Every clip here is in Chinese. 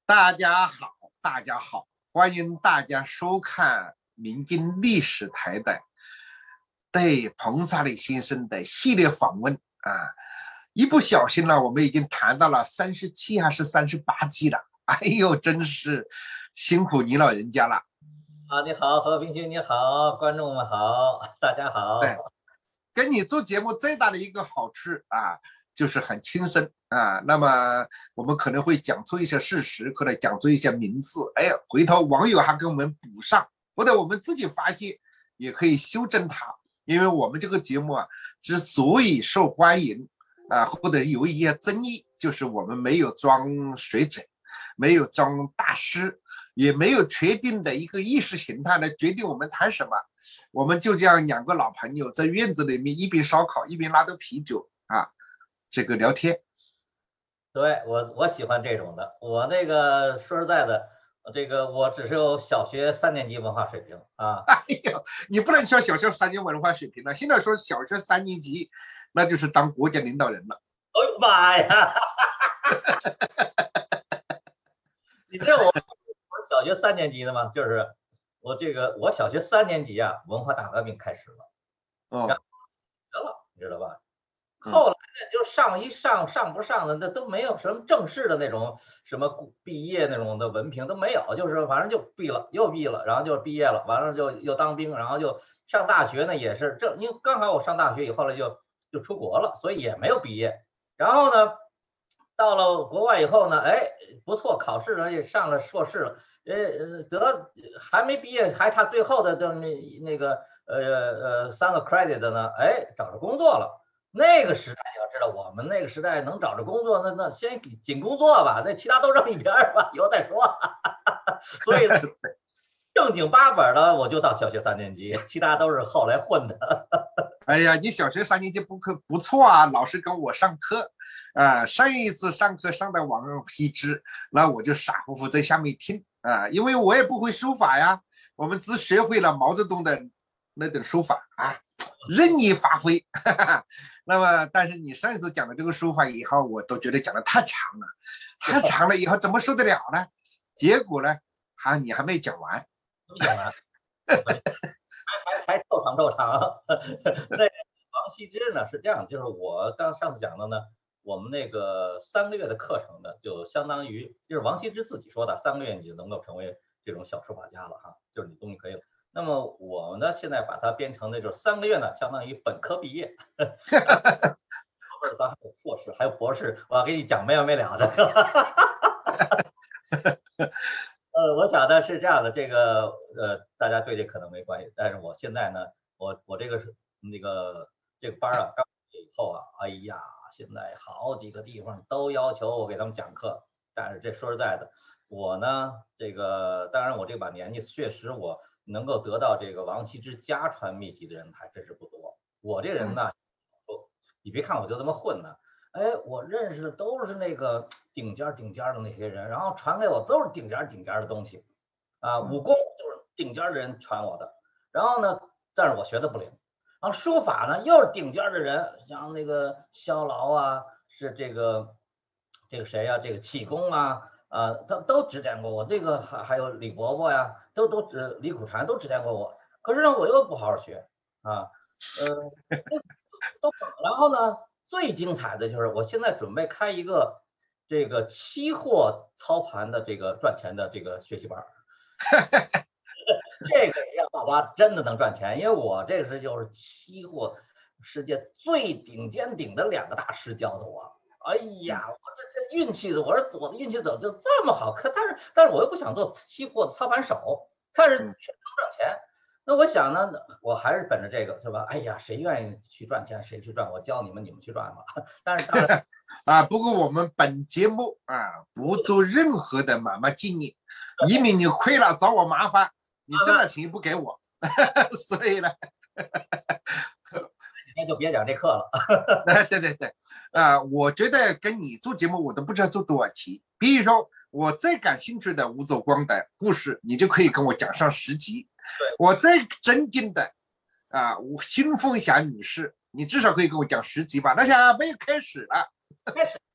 大家好，大家好，欢迎大家收看民间历史台的对彭萨里先生的系列访问啊。一不小心呢，我们已经谈到了37还是38集了。哎呦，真是辛苦你老人家了。 你好，和平君你好，观众们好，大家好。 对，跟你做节目最大的一个好处啊，就是很轻松啊。那么我们可能会讲出一些事实，或者讲出一些名字，哎，回头网友还给我们补上，或者我们自己发现也可以修正它。因为我们这个节目啊，之所以受欢迎啊，或者有一些争议，就是我们没有装水准，没有装大师，也没有确定的一个意识形态来决定我们谈什么。我们就这样两个老朋友在院子里面一边烧烤一边拉着啤酒啊，这个聊天。 对，我喜欢这种的。我那个说实在的，这个我只是有小学3年级文化水平啊。 哎呦，你不能说小学3年文化水平了，现在说小学3年级，那就是当国家领导人了。 哎呦妈呀！你知道我小学3年级的吗？就是我小学3年级啊，文化大革命开始了，然后得了，你知道吧？后来呢，就上不上的，那都没有什么正式的那种什么毕业那种的文凭都没有，就是反正就毕了又毕了，然后就毕业了，完了就又当兵，然后就上大学呢也是因为刚好我上大学以后来就出国了，所以也没有毕业。然后呢，到了国外以后呢，哎，不错，考试呢也上了硕士了，还没毕业，还差最后的那个3个 credit 的呢，哎，找着工作了。那个时代你要知道，我们那个时代能找着工作，那先紧工作吧，那其他都扔一边吧，以后再说。所以正经八本的我就到小学3年级，其他都是后来混的。 哎呀，你小学3年级不错啊，老师跟我上课，上一次上课上的王羲之，那我就傻乎乎在下面听啊，因为我也不会书法呀，我们只学会了毛泽东的那种书法啊，任你发挥。那么，但是你上一次讲的这个书法以后，我都觉得讲的太长了，太长了，以后怎么受得了呢？结果呢，你还没讲完。 还凑长。那王羲之呢是这样，就是我上次讲的呢，我们那个3个月的课程呢，就相当于就是王羲之自己说的，3个月你就能够成为这种小书法家了哈，就是你东西可以了。那么我呢现在把它编成的就是3个月呢，相当于本科毕业。当还有硕士，还有博士，我要给你讲没完没了的。我想的是这样的，这个大家对这可能没关系，但是我现在呢，我这个是这个班啊，刚毕业以后啊，哎呀，现在好几个地方都要求我给他们讲课，但是这说实在的，我呢，这个当然我这把年纪确实我能够得到这个王羲之家传秘籍的人还真是不多。我这人呢，你别看我就这么混呢。哎，我认识的都是那个顶尖的那些人，然后传给我都是顶尖的东西，武功就是顶尖的人传我的，然后呢，但是我学的不灵，然后书法呢又是顶尖的人，像那个萧劳啊，是这个谁呀、这个启功啊，都指点过我，这个还有李伯伯呀，李苦禅都指点过我，可是呢，我又不好好学啊，然后呢，最精彩的就是我现在准备开一个这个期货操盘的这个赚钱的这个学习班。这个让大家真的能赚钱，因为我这是就是期货世界最顶尖的2个大师教的我。哎呀，我这运气，我说我的运气怎么就这么好？但是我又不想做期货的操盘手，但是却能赚钱。那我想呢，我还是本着这个是吧？哎呀，谁愿意去赚钱谁去赚，我教你们去赚吧。但是当然不过我们本节目不做任何的买卖经营，以免你亏了找我麻烦，你挣了钱不给我。所以呢， 那就别讲这课了。 对，我觉得跟你做节目我都不知道做多少期。比如说我最感兴趣的吴祖光的故事，你就可以跟我讲上10集。我最震惊的新凤霞女士，你至少可以跟我讲10集吧？那下没有开始了。 开始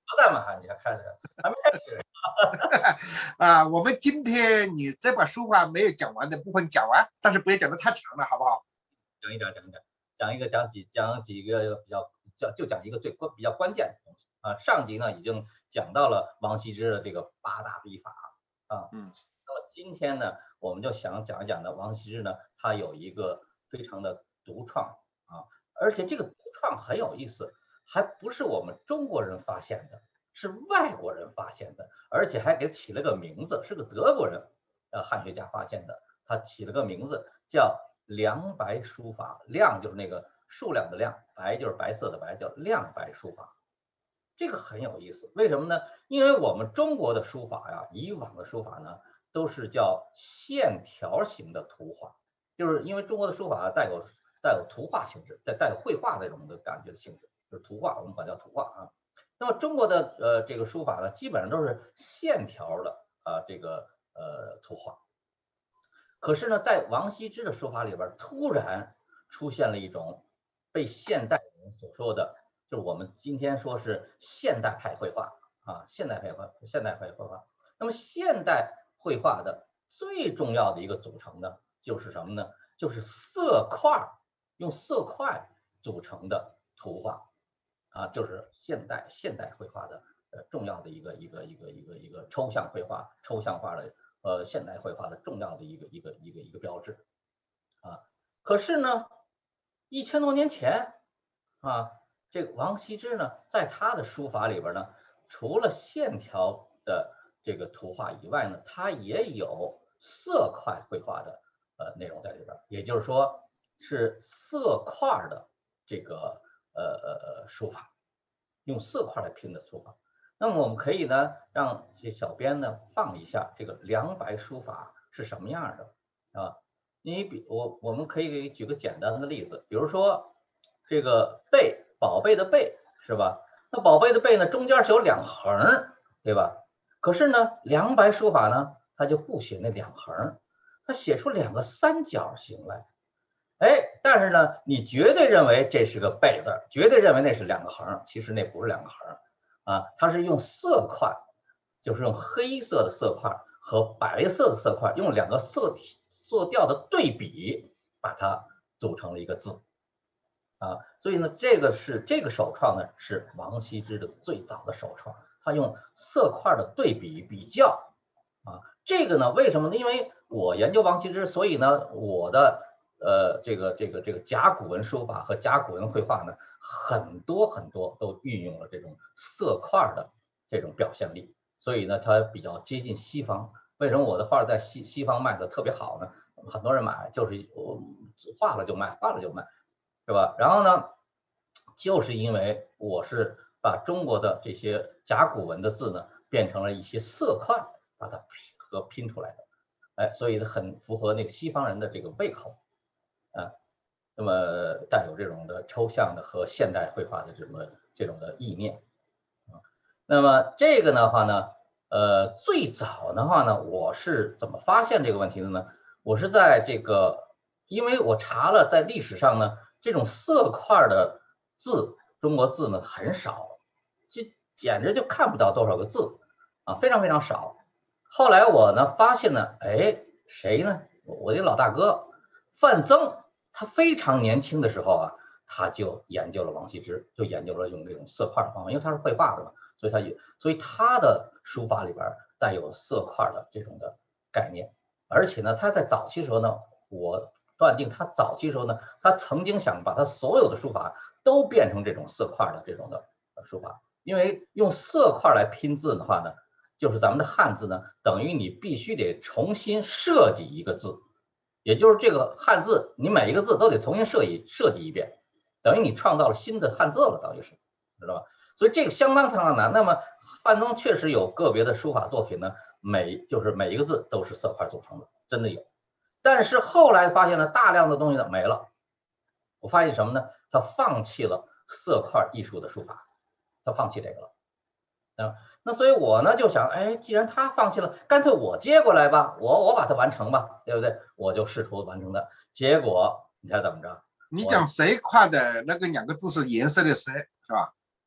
不在嘛，你开始还没开始啊，我们今天你这把书法没有讲完的部分讲完，但是不要讲得太长了，好不好？ 讲一点，讲几个比较讲一个比较关键的东西啊。上集呢已经讲到了王羲之的这个8大笔法啊，那么今天呢我们就想讲一讲呢，王羲之呢他有一个非常的独创啊，而且这个独创很有意思，还不是我们中国人发现的，是外国人发现的，而且还给起了个名字，是个德国人汉学家发现的，他起了个名字叫亮白书法，亮就是那个数量的亮，白就是白色的白，叫亮白书法。这个很有意思，为什么呢？因为我们中国的书法呀，以往的书法呢都是叫线条型的图画，就是因为中国的书法带有图画性质，带有绘画那种的感觉的性质，就是图画，我们管叫图画啊。那么中国的这个书法呢，基本上都是线条的这个图画。可是呢，在王羲之的书法里边，突然出现了一种被现代人所说的，就是我们今天说是现代派绘画啊，现代派绘画。那么现代绘画的最重要的一个组成呢，就是什么呢？就是色块，用色块组成的图画啊，就是现代绘画的重要的一个抽象绘画、抽象化的现代绘画的重要的一个标志啊。可是呢，1000多年前啊，这个王羲之呢，在他的书法里边呢，除了线条的这个图画以外呢，他也有色块绘画的内容在里边，也就是说是色块的这个书法，用色块来拼的书法。那么我们可以呢，让这小编呢放一下这个亮白书法是什么样的啊？我们可以举个简单的例子，比如说这个贝，宝贝的贝是吧？那宝贝的贝呢，中间是有2横，对吧？可是呢，亮白书法呢，它就不写那2横，它写出2个三角形来。哎，但是呢，你绝对认为这是个贝字，绝对认为那是2个横，其实那不是2个横啊，它是用色块，就是用黑色的色块和白色的色块，用2个色调的对比，把它组成了一个字啊。所以呢，这个首创呢是王羲之的最早的首创，他用色块的对比比较啊。这个呢，为什么呢？因为我研究王羲之，所以呢，我的这个甲骨文书法和甲骨文绘画呢，很多都运用了这种色块的这种表现力，所以呢，它比较接近西方。为什么我的画在西方卖的特别好呢？很多人买，就是我画了就卖，是吧？然后呢，就是因为我是把中国的这些甲骨文的字呢，变成了一些色块，把它拼出来的，哎，所以很符合那个西方人的这个胃口。那么带有这种的抽象的和现代绘画的这种的意念那么这个的话呢，最早的话呢，我是怎么发现这个问题的呢？我是在这个，因为我查了，在历史上呢，这种色块的字，中国字呢很少，简直就看不到多少个字啊，非常少。后来我呢发现呢，哎，谁呢？我的老大哥范增。他非常年轻的时候啊，他就研究了王羲之，就研究了用这种色块的方法，因为他是绘画的嘛，所以他的书法里边带有色块的这种的概念。而且呢，他在早期时候呢，我断定他早期时候呢，他曾经想把他所有的书法都变成这种色块的这种的书法，因为用色块来拼字的话呢，就是咱们的汉字呢，等于你必须得重新设计一个字。也就是这个汉字，你每一个字都得重新设计一遍，等于你创造了新的汉字了，等于是，知道吧？所以这个相当难。那么范增确实有个别的书法作品呢，每一个字都是色块组成的，真的有。但是后来发现呢，大量的东西呢没了。我发现什么呢？他放弃了色块艺术的书法，他放弃这个了。那所以我呢就想，哎，既然他放弃了，干脆我接过来吧，我把它完成吧，对不对？我就试图完成的，结果你猜怎么着？ 你讲谁块的那个2个字是颜色的色是吧？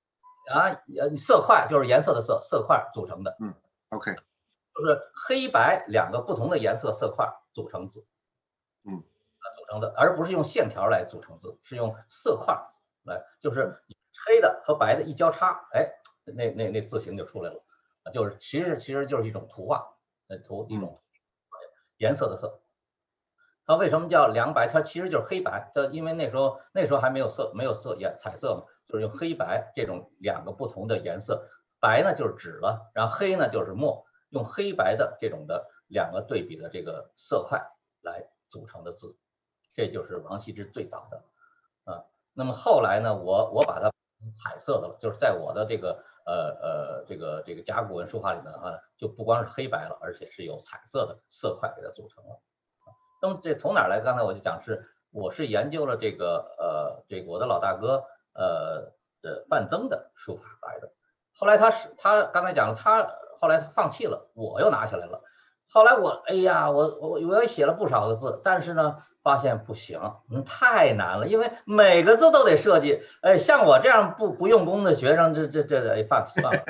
色块就是颜色的色块组成的。 OK， 就是黑白2个不同的颜色色块组成字。组成的，而不是用线条来组成字，是用色块来，就是黑的和白的一交叉，哎，那字形就出来了，就是其实就是一种图画，一种颜色的色。它为什么叫凉白？它其实就是黑白，因为那时候还没有彩色嘛，就是用黑白这种2个不同的颜色，白呢就是纸了，然后黑呢就是墨，用黑白的这种的2个对比的这个色块来组成的字。这就是王羲之最早的，那么后来呢，我把它彩色的了，就是在我的这个这个甲骨文书法里面就不光是黑白了，而且是有彩色的色块给它组成了。那么这从哪来？刚才我就讲我是研究了这个我的老大哥范增的书法来的。后来他刚才讲了，后来他放弃了，我又拿下来了。后来哎呀，我也写了不少个字，但是呢，发现不行，太难了，因为每个字都得设计。哎，像我这样不用功的学生，这放弃算了，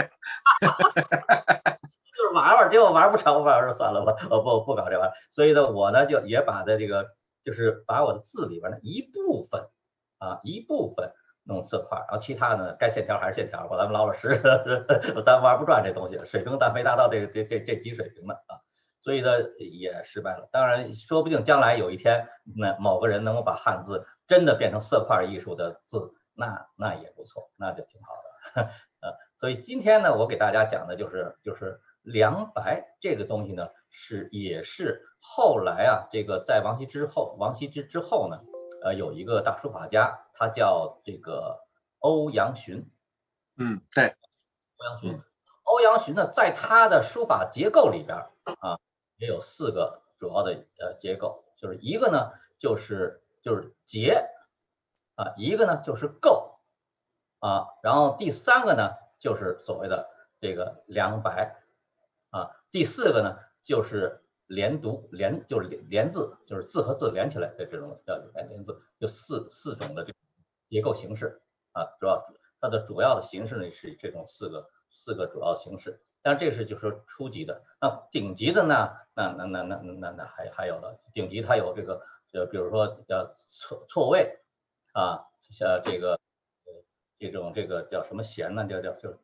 就是玩，结果玩不成，我说算了吧，我不搞这玩意儿。所以呢，我呢就也把这个，就是把我的字里边的一部分弄色块，然后其他呢该线条还是线条，咱们老老实实，咱玩不转这东西，水平咱没达到这级水平的啊。所以呢也失败了。当然，说不定将来有一天，那某个人能够把汉字真的变成色块艺术的字，那也不错，那就挺好的。所以今天呢，我给大家讲的就是凉白这个东西呢，也是后来这个在王羲之之后呢，有一个大书法家，他叫这个欧阳询。 对， 欧阳询呢，在他的书法结构里边也有4个主要的结构，就是一个呢就是结一个呢就是构然后第3个呢就是所谓的这个凉白第4个呢就是连读，就是连字，就是字和字连起来的这种叫连字，就四种的这个结构形式它的主要的形式呢是这种4个主要形式。但这是就是说初级的，那顶级的呢？那还有了，顶级它有这个，比如说叫错位像这个叫什么弦呢？就是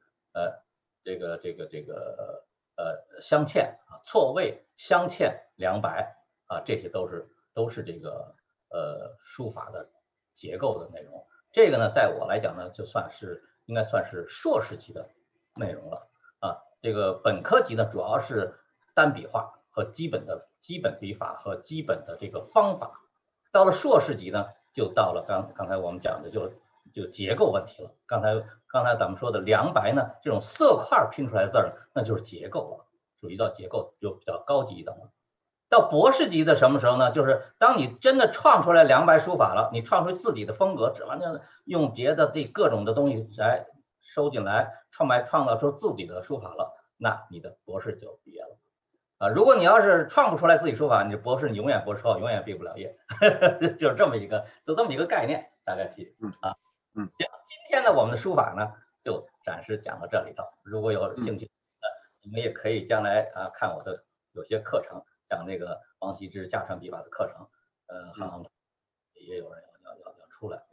镶嵌错位镶嵌凉白这些都是这个书法的结构的内容。这个呢，在我来讲呢，应该算是硕士级的内容了这个本科级呢，主要是单笔画和基本笔法和基本的这个方法。到了硕士级呢，就到了刚才我们讲的就结构问题了。刚才咱们说的凉白呢，这种色块拼出来的字儿，那就是结构了，属于到结构就比较高级的了。到博士级的什么时候呢？就是当你真的创出来凉白书法了，你创出自己的风格，完全用别的各种的东西来收进来，创造出自己的书法了，那你的博士就毕业了如果你要是创不出来自己书法，你这博士你永远博士后，永远毕不了业就是这么一个概念，大概其行，今天呢我们的书法呢就暂时讲到这里头。如果有兴趣你们也可以将来看我的有些课程，讲那个王羲之家传笔法的课程，也有人要出来。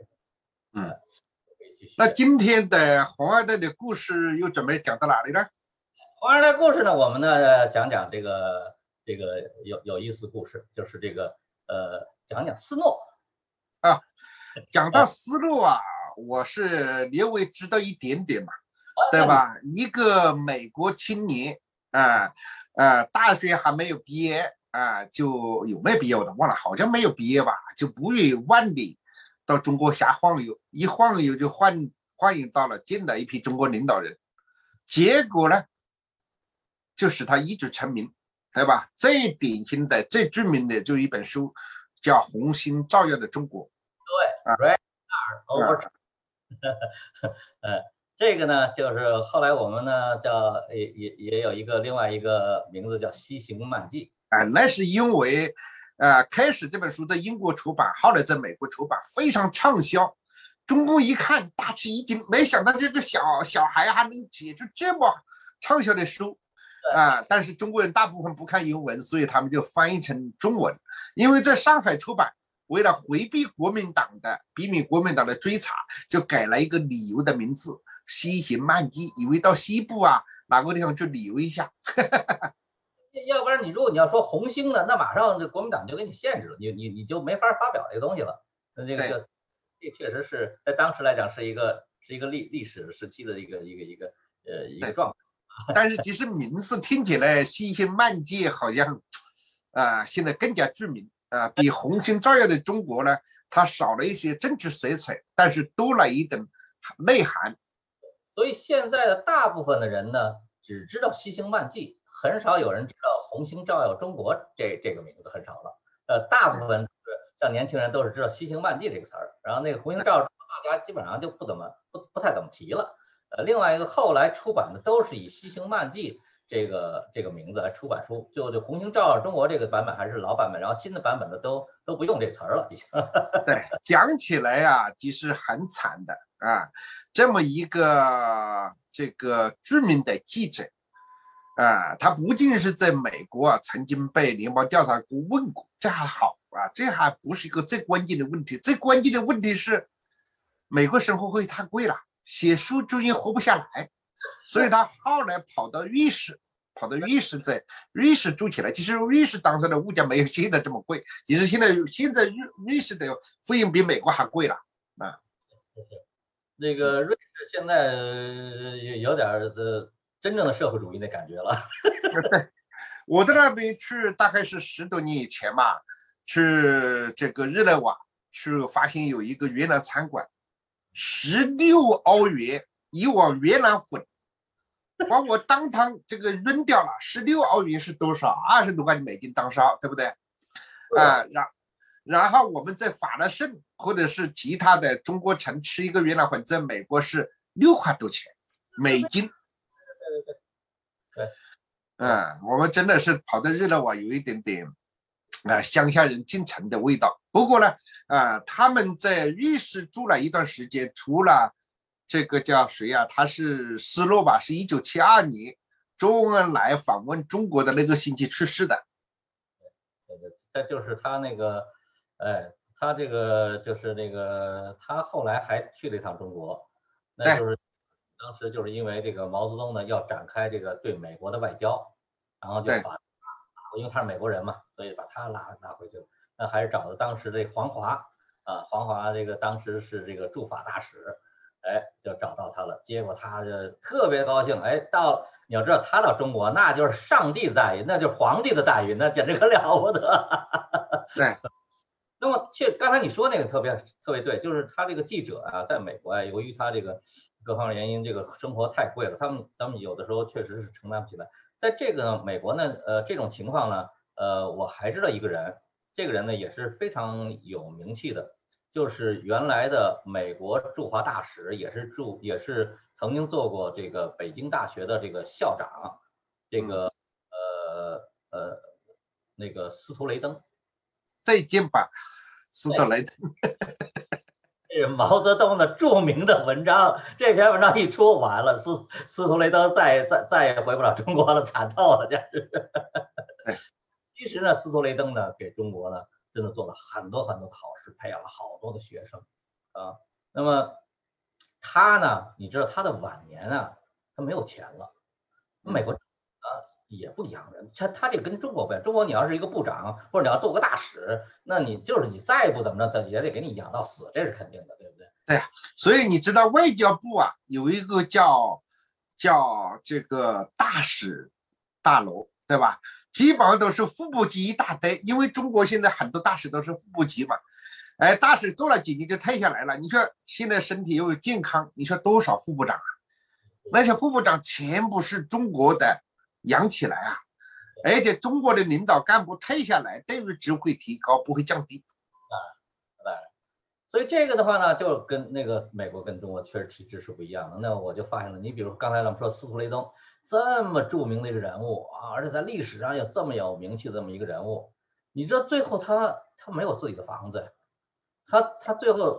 那今天的红二代的故事又准备讲到哪里呢？ 红二代故事呢，我们呢讲这个有意思故事，就是这个讲斯诺讲到斯诺我是略微知道一点点嘛，对吧？一个美国青年大学还没有毕业就有没有毕业我都忘了，好像没有毕业吧，就不远万里到中国瞎晃悠，一晃悠就欢迎到了见了一批中国领导人，结果呢就使他一直成名，对吧？最典型的最著名的就一本书叫《红星照耀的中国》。 对这个呢就是后来我们呢叫也有另外一个名字叫《西行漫记》 那是因为开始这本书在英国出版，后来在美国出版，非常畅销， 中共一看大吃一惊，没想到这个小孩还能写出这么畅销的书啊！但是中国人大部分不看英文，所以他们就翻译成中文。因为在上海出版，为了回避避免国民党的追查，就改了一个旅游的名字“西行漫记”，以为到西部啊哪个地方去旅游一下。 要不然如果你要说红星呢，那马上这国民党就给你限制了，你就没法发表这个东西了。那这确实是在当时来讲是一个历史时期的一个状态。 但是其实名字听起来西行漫记好像现在更加著名比红星照耀的中国呢，它少了一些政治色彩，但是多了一点内涵。 所以现在的大部分的人呢，只知道西行漫记，很少有人知道红星照耀中国这个名字，很少了。大部分像年轻人都是知道西行漫记这个词儿，然后那个红星照耀中国大家基本上就不太怎么提了。另外一个后来出版的都是以西行漫记这个名字来出版书，就红星照耀中国这个版本还是老版本，然后新的版本的都不用这词儿了已经。 对，讲起来其实很惨的这么一个这个著名的记者他不仅是在美国曾经被联邦调查局问过，这还好这还不是一个最关键的问题。最关键的问题是美国生活费太贵了，写书究竟活不下来，所以他后来跑到瑞士，在瑞士住起来。其实瑞士当时的物价没有现在这么贵，其实现在瑞士的费用比美国还贵了那个瑞士现在有点真正的社会主义的感觉了。 我在那边去大概是10多年以前嘛，去这个日内瓦去发现有一个越南餐馆，16欧元一碗越南粉，把我当堂这个扔掉了。16欧元是多少？20多块美金当烧，对不对？然后我们在法拉盛或者是其他的中国城吃一个越南粉，在美国是6块多钱美金。 对， 我们真的是跑到日内瓦有一点点乡下人进城的味道。不过呢他们在瑞士住了一段时间，除了这个叫谁他是斯诺吧，是1972年周恩来访问中国的那个星期去世的。 这就是他那个他这个就是那个他后来还去了一趟中国，那就是当时就是因为这个毛泽东呢要展开这个对美国的外交，然后就把因为他是美国人嘛，所以把他拉回去了。那还是找的当时这黄华黄华这个当时是这个驻法大使，就找到他了。结果他就特别高兴，你要知道他到中国那就是上帝的待遇，那就是皇帝的待遇，那简直可了不得。 对。 那么刚才你说那个特别对，就是他这个记者在美国由于他这个各方面原因，这个生活太贵了，他们有的时候确实是承担不起来。在这个美国呢，这种情况呢，我还知道一个人，这个人呢也是非常有名气的，就是原来的美国驻华大使，也是曾经做过这个北京大学的这个校长，这个那个司徒雷登。 再见吧，司徒雷登。 这是毛泽东的著名的文章，这篇文章一出完了，司徒雷登再也回不了中国了，惨透了，简直。其实呢，司徒雷登呢给中国呢真的做了很多很多的好事，培养了好多的学生那么他呢，你知道他的晚年他没有钱了，美国也不养人，他这跟中国不一样。中国你要是一个部长或者你要做个大使，那你再不怎么着，也得给你养到死，这是肯定的，对不对？ 对呀，所以你知道外交部有一个叫这个大使大楼，对吧？基本上都是副部级一大堆，因为中国现在很多大使都是副部级嘛。大使做了几年就退下来了。你说现在身体又健康，你说多少副部长那些副部长全部是中国的养起来而且中国的领导干部退下来，待遇只会提高，不会降低。 当然，所以这个的话呢，就跟那个美国跟中国确实体制是不一样的。那我就发现了，你比如刚才咱们说司徒雷登这么著名的一个人物而且在历史上有这么有名气的这么一个人物，你知道最后他没有自己的房子，他最后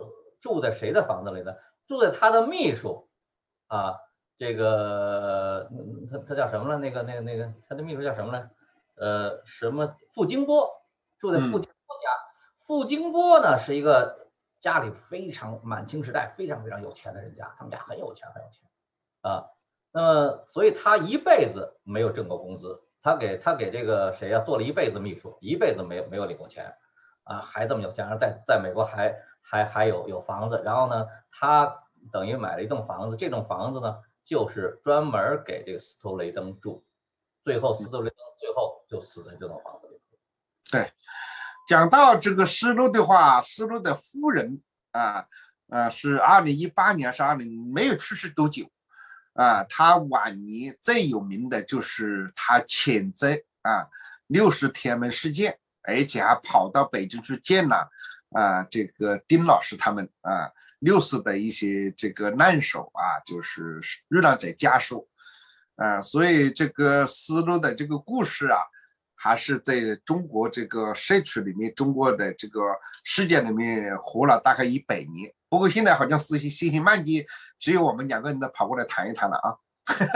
住在谁的房子里呢？住在他的秘书啊，这个他叫什么了？他的秘书叫什么呢？什么傅京波，住在傅京波家。傅京波呢是一个家里非常满清时代非常非常有钱的人家，他们家很有钱啊。那么所以他一辈子没有挣过工资，他给这个谁呀做了一辈子秘书，一辈子没有领过钱啊，还这么有钱，在美国还有房子，然后呢，他等于买了一栋房子，这栋房子呢就是专门给这个司徒雷登住，最后司徒雷登最后就死在这栋房子里。 对，讲到这个施禄的话，施禄的夫人是2018年没有去世多久他晚年最有名的就是他谴责60天安门事件，而且还跑到北京去见了这个丁老师他们60的一些这个难手就是遇难者家属所以这个施禄的这个故事还是在中国这个社区里面，中国的这个世界里面活了大概100年。不过现在好像星星漫记只有我们2个人跑过来谈一谈了啊。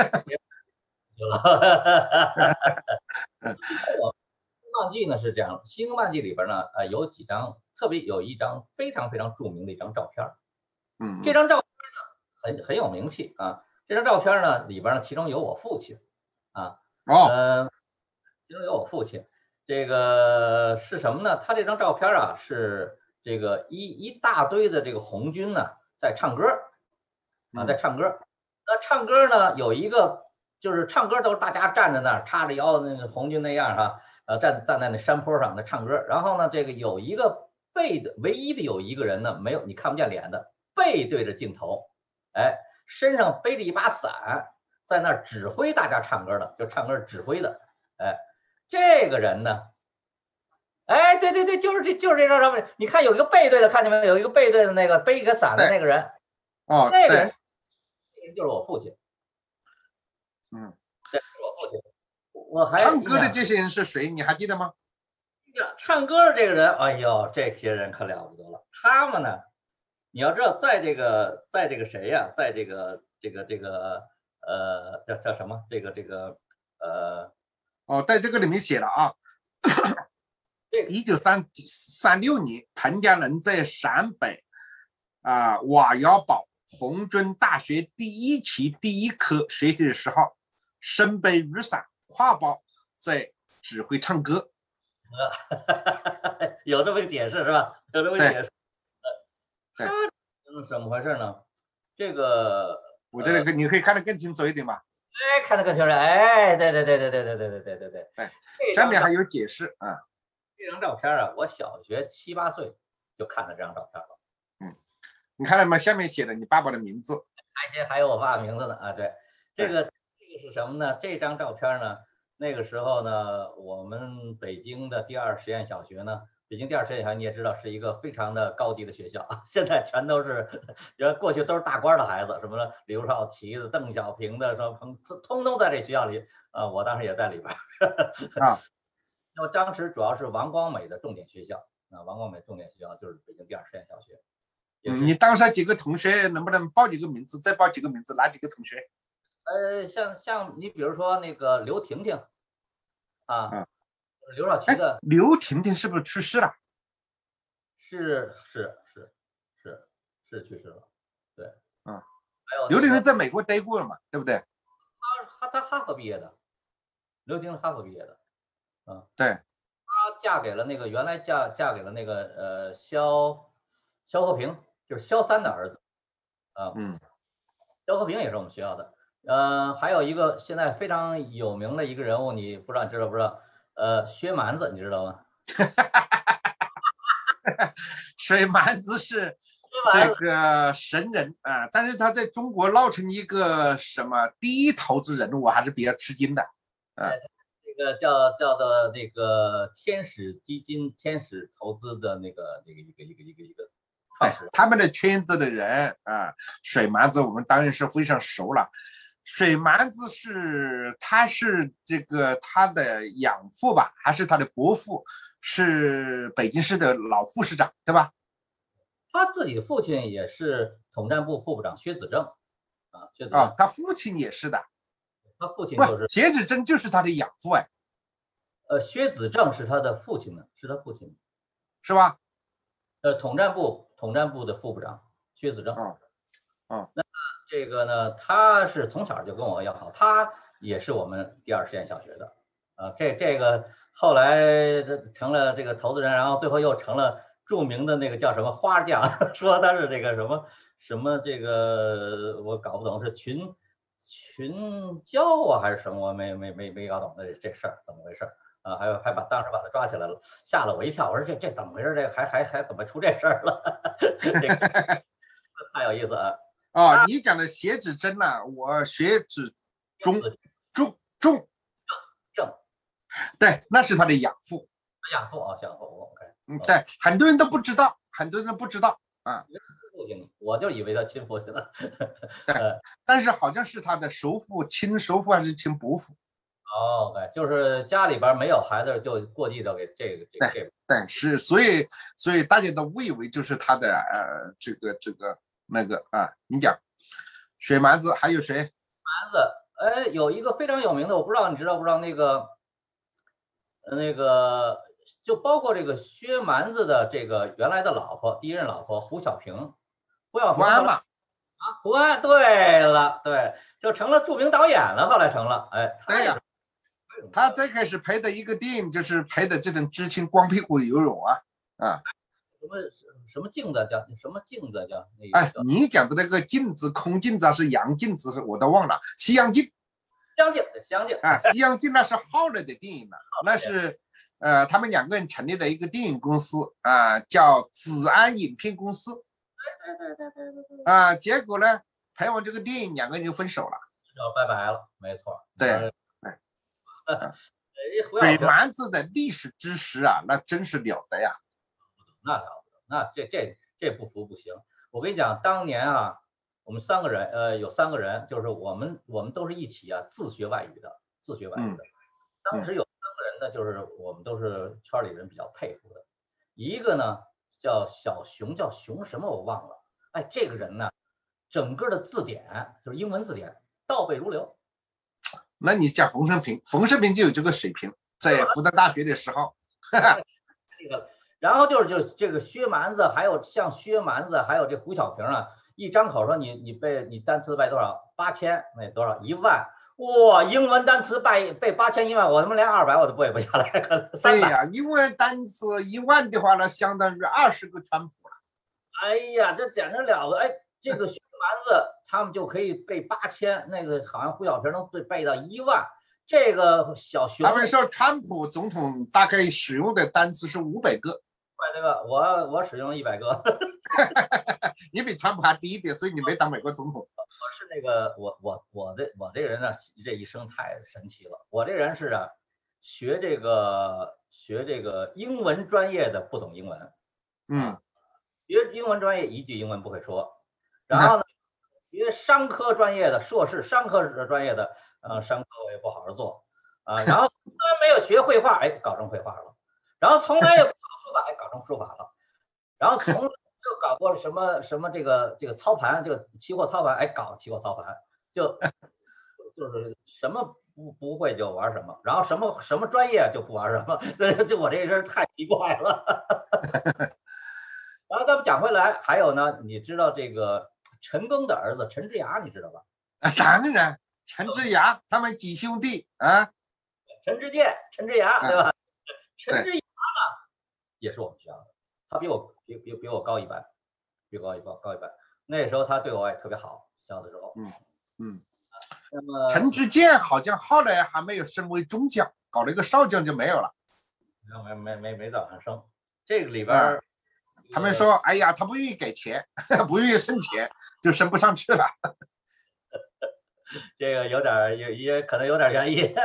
漫记呢是这样，星漫记里边呢有几张，特别有一张非常非常著名的一张照片。这张照片呢很有名气啊。这张照片呢里边呢其中有我父亲其中有我父亲，这个是什么呢？他这张照片是这个一大堆的这个红军呢在唱歌在唱歌。那唱歌呢有一个就是唱歌都是大家站在那儿叉着腰，那个红军那样站在那山坡上那唱歌。然后呢这个有一个唯一的有一个人呢没有你看不见脸的，背对着镜头，身上背着一把伞，在那儿指挥大家唱歌的，就唱歌指挥的。这个人呢，对，就是这张照片。你看有一个背对的，看见没有？有一个背对的那个背一个伞的那个人，那个人就是我父亲。这是我父亲。我还唱歌的这些人是谁？你还记得吗？ 唱歌的这个人，哎呦，这些人可了不得了。他们呢，你要知道，在这个谁呀，在这个叫什么？ 在这个里面写了1936年，彭家人在陕北瓦窑堡红军大学第1期第1科学习的时候，身背雨伞挎包在指挥唱歌。 有这么个解释是吧？有这么个解释。他怎么回事呢？这个我这个你可以看得更清楚一点吧？ 看得更清楚。对， 上面还有解释这张照片我小学7、8岁就看到这张照片了。 你看到吗？下面写的你爸爸的名字， 还有我爸名字呢对，这个是什么呢？这张照片呢，那个时候呢，我们北京的第2实验小学呢，北京第2实验小学你也知道是一个非常的高级的学校现在全都是过去都是大官的孩子，什么刘少奇的、邓小平的，什么通通在这学校里我当时也在里边那么当时主要是王光美的重点学校王光美重点学校就是北京第2实验小学。 你当时几个同学能不能报几个名字？再报几个名字？哪几个同学？ 像你比如说那个刘婷婷刘少奇的。 刘婷婷是不是去世了？ 是去世了。对，还有刘婷婷在美国待过了嘛，对不对？ 他哈佛毕业的，刘婷是哈佛毕业的。 对。 她嫁给了那个原来嫁给了那个萧和平，就是萧三的儿子萧和平也是我们学校的。还有一个现在非常有名的一个人物，你不知道你知道不知道？薛蛮子你知道吗？ 薛蛮子是这个神人但是他在中国闹成一个什么第一投资人，我还是比较吃惊的这个叫做那个天使基金、天使投资的那个一个创始人。 他们的圈子的人水蛮子我们当然是非常熟了。水蛮子他是这个他的养父吧，还是他的伯父是北京市的老副市长，对吧？ 他自己父亲也是统战部副部长薛子正啊，薛子正他父亲也是的， 他父亲就是薛子正就是他的养父哎， 薛子正是他的父亲呢，是他父亲， 是吧？ 统战部的副部长薛子正。那这个呢，他是从小就跟我要好，他也是我们第二实验小学的，这个后来成了这个投资人，然后最后又成了著名的那个叫什么花匠，说他是这个什么这个我搞不懂是群交啊还是什么，我没搞懂这事儿怎么回事啊？还当时把他抓起来了，吓了我一跳，我说这怎么回事？这还怎么出这事儿了？这个太有意思了。 你讲的薛子正呢，我薛子中，对，那是他的养父。 养父啊，养父 ，OK。 对，很多人都不知道啊。 我就以为他亲父亲了。 对，但是好像是他的亲叔父还是亲伯父。 OK，就是家里边没有孩子就过继到给这个。 对，是，所以大家都误以为就是他的这个那个啊。你讲雪蛮子还有谁？ 蛮子，有一个非常有名的，我不知道你知道不知道那个就包括这个薛蛮子的这个原来的第一任老婆胡小平，胡安嘛。 胡安，对了，对，就成了著名导演了，后来成了， 对呀。他最开始拍的一个电影就是拍的这种知青光屁股游泳什么镜子叫什么镜子叫你讲的那个镜子，空镜子还是洋镜子，我都忘了。西洋镜西洋镜那是后来的电影了，那是他们2个人成立的一个电影公司叫子安影片公司。结果呢，拍完这个电影2个人就分手了， 拜拜了，没错。 对。水蛮子的历史知识那真是了得呀。 那了不得，那这不服不行。我跟你讲，当年我们3个人，有3个人，就是我们都是一起自学外语的。当时有3个人呢，就是我们都是圈里人比较佩服的。一个呢叫小熊，叫熊什么我忘了。这个人呢，整个的字典就是英文字典倒背如流。 那你讲冯生平就有这个水平，在复旦大学的时候。 然后就是这个薛蛮子，还有像薛蛮子，还有这胡小平一张口说你单词背多少？8000，那多少？1万。哇，英文单词背8000、1万，我他妈连200我都背不下来。 对呀，英文单词1万的话呢，相当于20个川普了。 哎呀，这简直了不得！这个薛蛮子他们就可以背8000，那个好像胡小平能背到1万。这个小熊， 他们说川普总统大概使用的单词是500个。 我使用100个。 你比川普还低一点，所以你没当美国总统。 我是那个我这个人呢，这一生太神奇了。我这人是学这个英文专业的不懂英文，学英文专业一句英文不会说，然后呢，学商科专业的硕士，商科专业的商科我也不好好做然后从来没有学绘画，搞成绘画了，然后从来也不搞书法，搞成书法了，然后从来就搞过什么这个操盘，就期货操盘，搞期货操盘，就是什么不会就玩什么，然后什么专业就不玩什么，就我这人太奇怪了。然后咱们讲回来，还有呢，你知道这个陈庚的儿子陈之牙，你知道吧？ 当然，陈之牙他们几兄弟陈之健、陈之牙，对吧？陈之牙呢，也是我们学校的，他比我高一班，高一班。那时候他对我也特别好，小的时候。那么陈之健好像后来还没有升为中将，搞了一个少将就没有了。 没早上升。这个里边他们说，哎呀，他不愿意给钱，不愿意升钱，就升不上去了。 这个也可能有点原因。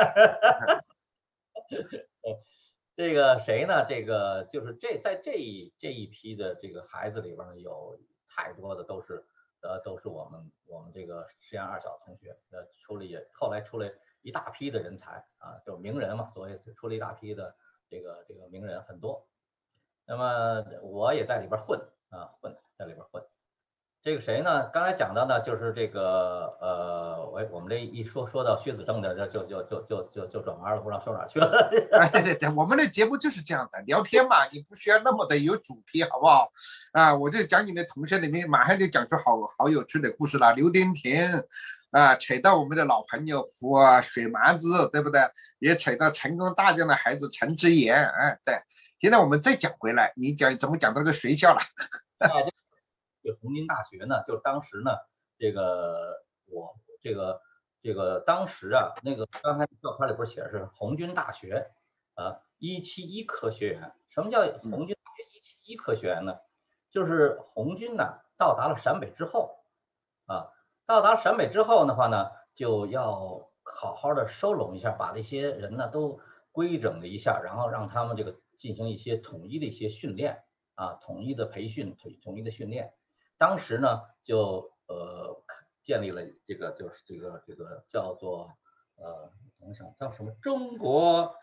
这个谁呢？这个就是在这一批的这个孩子里边有太多的都是我们这个实验2小同学，后来出了一大批的人才就是名人嘛，所以出了一大批的这个名人很多。那么我也在里边混啊，混在里边混。这个谁呢？刚才讲到呢，就是这个我们这一说到薛子正的，就转弯了，不知道说哪去了。 哎，对，我们的节目就是这样的，聊天嘛，你不需要那么的有主题，好不好？啊，我就讲你的同学里面，马上就讲出好有趣的故事了。刘丁婷啊，扯到我们的老朋友水麻子，对不对？也扯到成功大将的孩子陈之言，哎，对。现在我们再讲回来，你怎么讲到这个学校了？ 这红军大学呢，就当时呢，这个我这个当时啊，那个刚才照片里不是写的是红军大学171科学园？什么叫红军大学171科学园呢？就是红军呢到达了陕北之后到达陕北之后的话呢，就要好好的收拢一下，把这些人呢都规整了一下，然后让他们这个进行一些统一的一些训练统一的培训，统一的训练。当时呢，就建立了这个就是这个叫做我想叫什么中国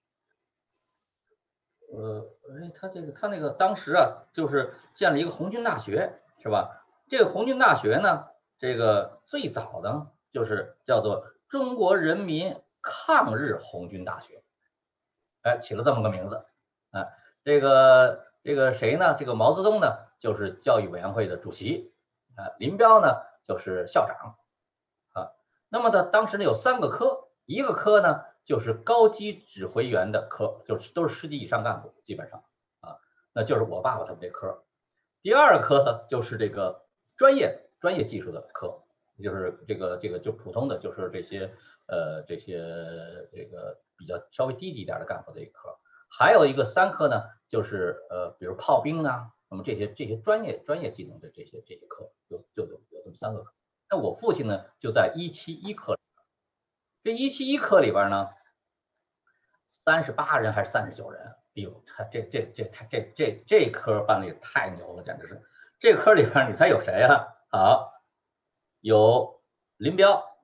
他那个当时就是建了一个红军大学，是吧？这个红军大学呢，这个最早的就是叫做中国人民抗日红军大学，起了这么个名字这个谁呢？这个毛泽东呢，就是教育委员会的主席林彪呢就是校长那么呢，当时呢有3个科，一个科呢就是高级指挥员的科，就是都是10级以上干部，基本上那就是我爸爸他们这科。第2个科呢就是这个专业技术的科，就是这个就普通的，就是这些这个比较稍微低级一点的干部的一个科。还有一个3科呢，就是比如炮兵那么这些专业技能的这些科，有这么3个科。那我父亲呢就在171科里边，这171科里边呢，38人还是39人？哎呦，他这科办的也太牛了，简直是！这科里边你猜有谁啊？好，有林彪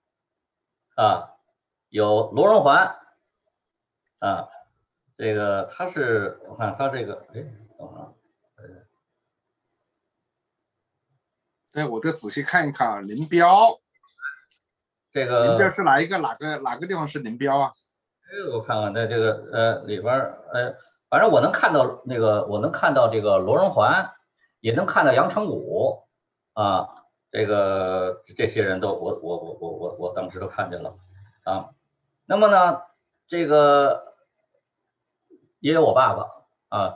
有罗荣桓这个他是我看他这个等会儿对，我再仔细看一看林彪， 这个林彪是哪个地方是林彪啊？ 我看看在这个里边反正我能看到这个罗荣桓，也能看到杨成武这些人都我当时都看见了那么呢，这个也有我爸爸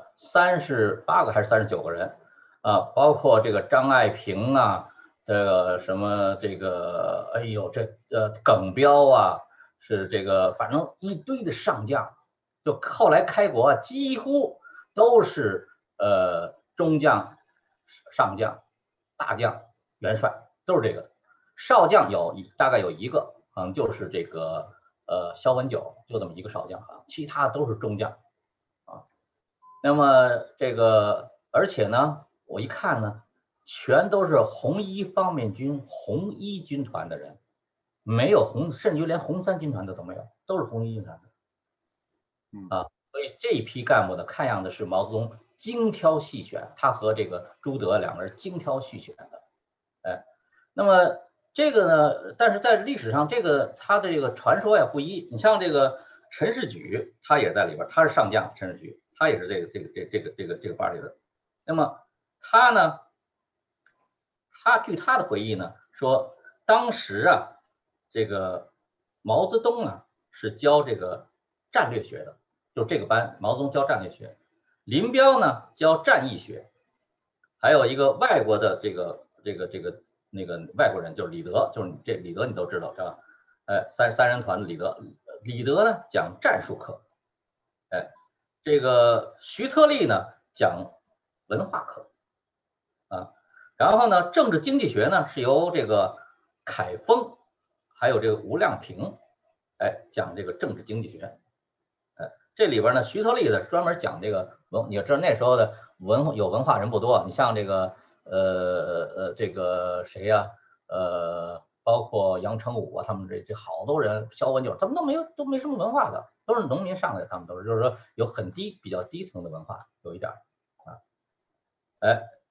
38个还是39个人包括这个张爱萍这个什么这个哎呦耿彪是这个反正一堆的上将，就后来开国几乎都是中将、上将、大将、元帅都是这个，少将大概有一个就是这个萧文九，就这么一个少将其他都是中将那么这个而且呢，我一看呢，全都是红一方面军红一军团的人，没有甚至连红3军团的都没有，都是红一军团的所以这一批干部呢，看样子是毛泽东精挑细选，他和这个朱德2个人精挑细选的那么这个呢，但是在历史上他的这个传说不一，你像这个陈士举他也在里边，他是上将，陈士举他也是这个班里的。那么他呢，据他的回忆呢说，当时这个毛泽东是教这个战略学的，就这个班毛泽东教战略学，林彪呢教战役学，还有一个外国的那个外国人就是李德，就是李德你都知道是吧？三人团的李德呢讲战术课，这个徐特立呢讲文化课然后呢政治经济学呢是由这个凯丰还有这个吴亮平讲这个政治经济学这里边呢徐特立的专门讲这个你要知道那时候的有文化人不多，你像这个这个谁包括杨成武他们这好多人，萧文九他们都没什么文化的，都是农民上来的，他们都是就是说有比较低层的文化有一点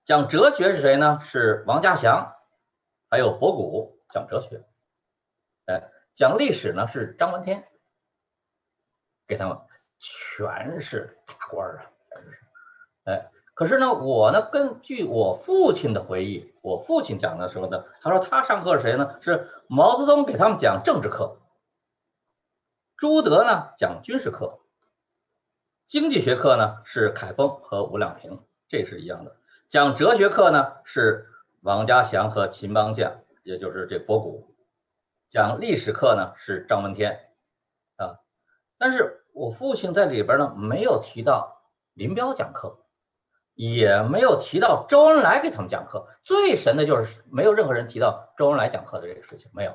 讲哲学是谁呢？是王家祥，还有博古讲哲学。讲历史呢是张闻天，给他们全是大官啊，可是呢，我呢根据我父亲的回忆，我父亲讲的时候呢，他说他上课是谁呢？是毛泽东给他们讲政治课，朱德呢讲军事课，经济学课呢是凯丰和吴亮平，这是一样的。讲哲学课呢是王家祥和秦邦将，也就是这博古。讲历史课呢是张闻天啊，但是我父亲在里边呢没有提到林彪讲课，也没有提到周恩来给他们讲课。最神的就是没有任何人提到周恩来讲课的这个事情，没有。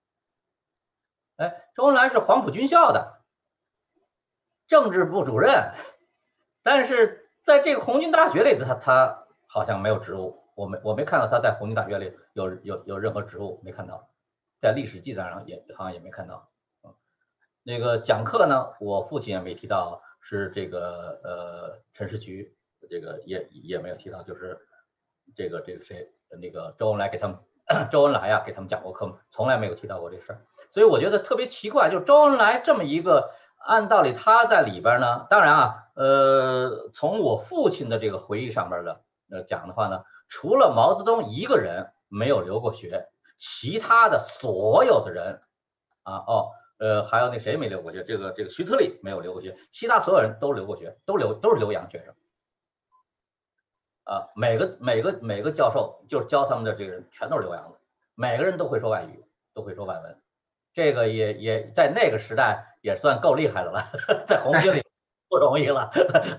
周恩来是黄埔军校的政治部主任，但是在这个红军大学里他好像没有职务，我没看到他在红军大学里有任何职务，没看到，在历史记载上好像也没看到。那个讲课呢，我父亲也没提到是这个陈士渠，这个也没有提到，就是这个谁那个周恩来给他们周恩来给他们讲过课，从来没有提到过这事儿。所以我觉得特别奇怪，就周恩来这么一个，按道理他在里边呢，当然从我父亲的这个回忆上边的讲的话呢，除了毛泽东一个人没有留过学，其他的所有的人还有那谁没留过学，这个徐特立没有留过学，其他所有人都留过学，都是留洋学生。每个教授就是教他们的这个人全都是留洋的，每个人都会说外语，都会说外文，这个也在那个时代也算够厉害的了，在红军里不容易了。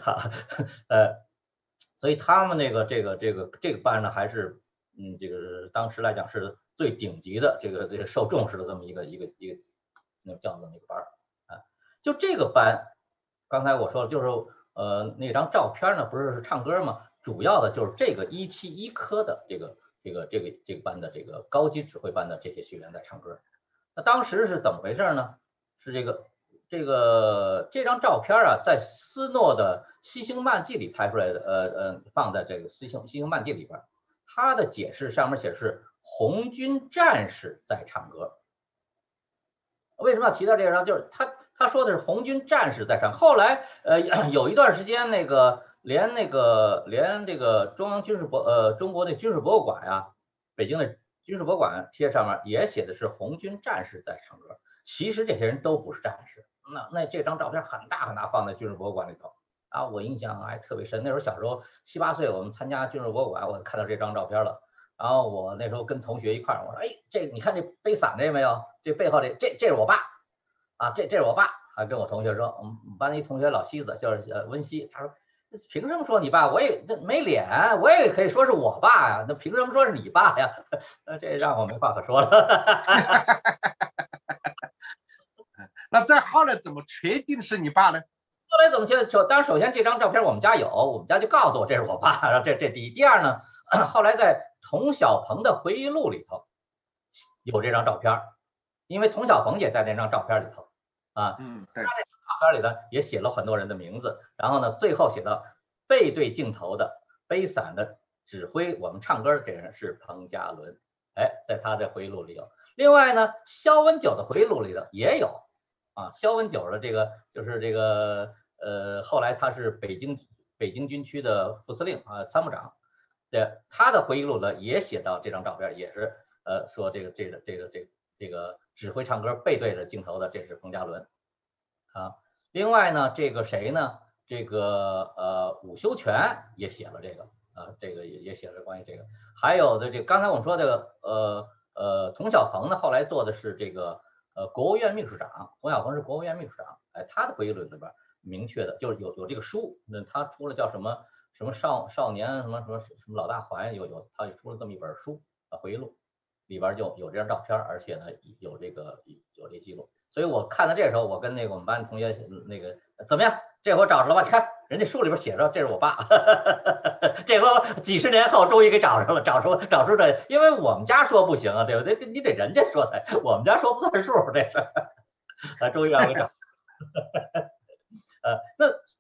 所以他们那个这个班呢，还是这个当时来讲是最顶级的，这个受重视的这么一个那叫这么一个班就这个班，刚才我说了，就是那张照片呢，不是唱歌吗？主要的就是这个171科的这个班的这个高级指挥班的这些学员在唱歌。那当时是怎么回事呢？是这张照片在斯诺的《西行漫记》里拍出来的，放在这个《西行漫记》里边，他的解释上面写是红军战士在唱歌。为什么要提到这个呢？就是他说的是红军战士在唱。后来有一段时间连这个中央中国的军事博物馆北京的军事博物馆贴上面也写的是红军战士在唱歌。其实这些人都不是战士。那这张照片很大很大，放在军事博物馆里头我印象还特别深。那时候小时候7、8岁，我们参加军事博物馆，我看到这张照片了。然后我那时候跟同学一块儿，我说这个你看这背伞这没有？这背后这是我爸这是我爸。还跟我同学说，我们班一同学老西子，就是温西，他说凭什么说你爸？我也没脸，我也可以说是我爸呀，那凭什么说是你爸呀？这让我没话可说了。 那再后来怎么确定是你爸呢？ 后来怎么确定？当然，首先这张照片我们家有，我们家就告诉我这是我爸，这第一。第二呢，后来在童小鹏的回忆录里头有这张照片，因为童小鹏也在那张照片里头对， 他这张照片里呢也写了很多人的名字，然后呢最后写到背对镜头的背伞的指挥我们唱歌的这人是彭家伦，在他的回忆录里有。另外呢，肖文九的回忆录里头也有肖文九的这个就是这个后来他是北京军区的副司令参谋长，他的回忆录呢也写到这张照片，也是说这个指挥唱歌背对着镜头的这是彭家伦另外呢，这个谁呢？这个伍修权也写了这个这个也写了关于这个。还有的这刚才我们说这个童小鹏呢，后来做的是这个国务院秘书长。童小鹏是国务院秘书长，他的回忆录里边明确的就是有这个书，那他出了叫什么少年什么老大环，他也出了这么一本书回忆录，里边就有这张照片，而且呢有这记录。所以我看到这时候，我跟我们班同学那个怎么样？这回找着了吧？你看人家书里边写着这是我爸，这回几十年后终于给找着了，找出这，因为我们家说不行对不对？你得人家说才，我们家说不算数这事儿，终于让我找。那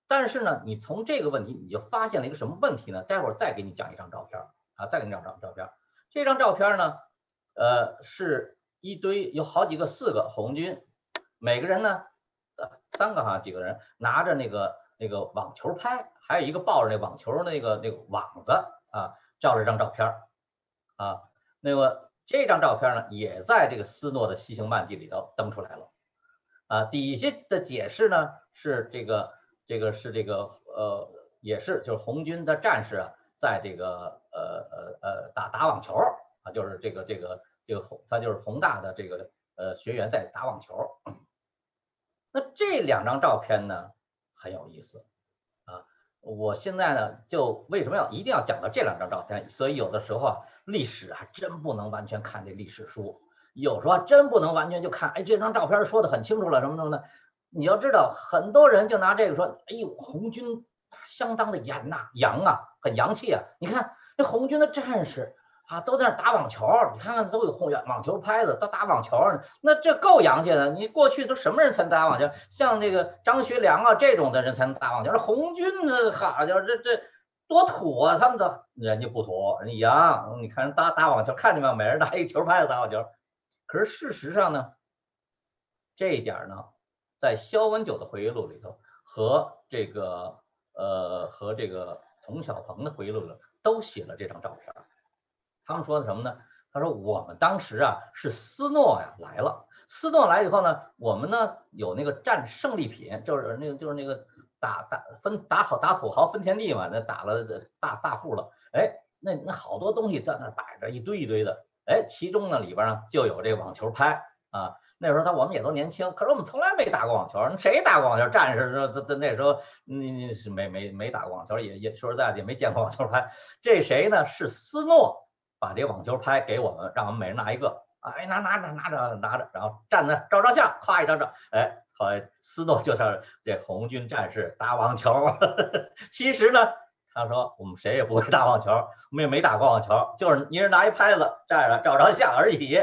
但是呢，你从这个问题你就发现了一个什么问题呢？待会儿再给你讲一张照片啊，再给你讲张照片。这张照片呢，是一堆有好几个4个红军，每个人呢，3个好像几个人拿着那个网球拍，还有一个抱着那网球那个网子啊，照了一张照片啊。那么这张照片呢，也在这个斯诺的西行漫记里头登出来了啊。底下的解释呢是也是就是红军的战士啊，在这个打网球啊，就是他就是宏大的这个学员在打网球。那这2张照片呢很有意思啊。我现在呢就为什么一定要讲到这2张照片？所以有的时候啊，历史还真不能完全看这历史书，有时候真不能完全就看，哎，这张照片说的很清楚了什么什么的。你要知道，很多人就拿这个说，哎呦，红军相当的洋啊，很洋气啊。你看那红军的战士啊，都在那打网球，你看看都有网球拍子，都打网球，那这够洋气的。你过去都什么人才能打网球？像那个张学良啊这种的人才能打网球。红军呢，好家伙，这多土啊！他们人家不土，人家洋。你看人打网球，看见没有？每人拿一个球拍子打网球。可是事实上呢，这一点呢，在肖文九的回忆录里头和这个童小鹏的回忆录里都写了这张照片。他们说的什么呢？他说我们当时啊是斯诺呀来了，斯诺来以后呢，我们呢有那个战胜利品，就是那个打土豪分田地嘛，那打了大户了，哎，那好多东西在那摆着一堆一堆的，哎，其中呢里边呢就有这个网球拍啊。那时候我们也都年轻，可是我们从来没打过网球，谁打过网球？战士那时候你是没打过网球，也说实在的也没见过网球拍。这谁呢？是斯诺把这网球拍给我们，让我们每人拿一个，哎，拿着，然后站那照相，夸一张照，哎，后来斯诺就是这红军战士打网球。其实呢，他说我们谁也不会打网球，我们也没打过网球，就是一人拿一拍子站着照相而已。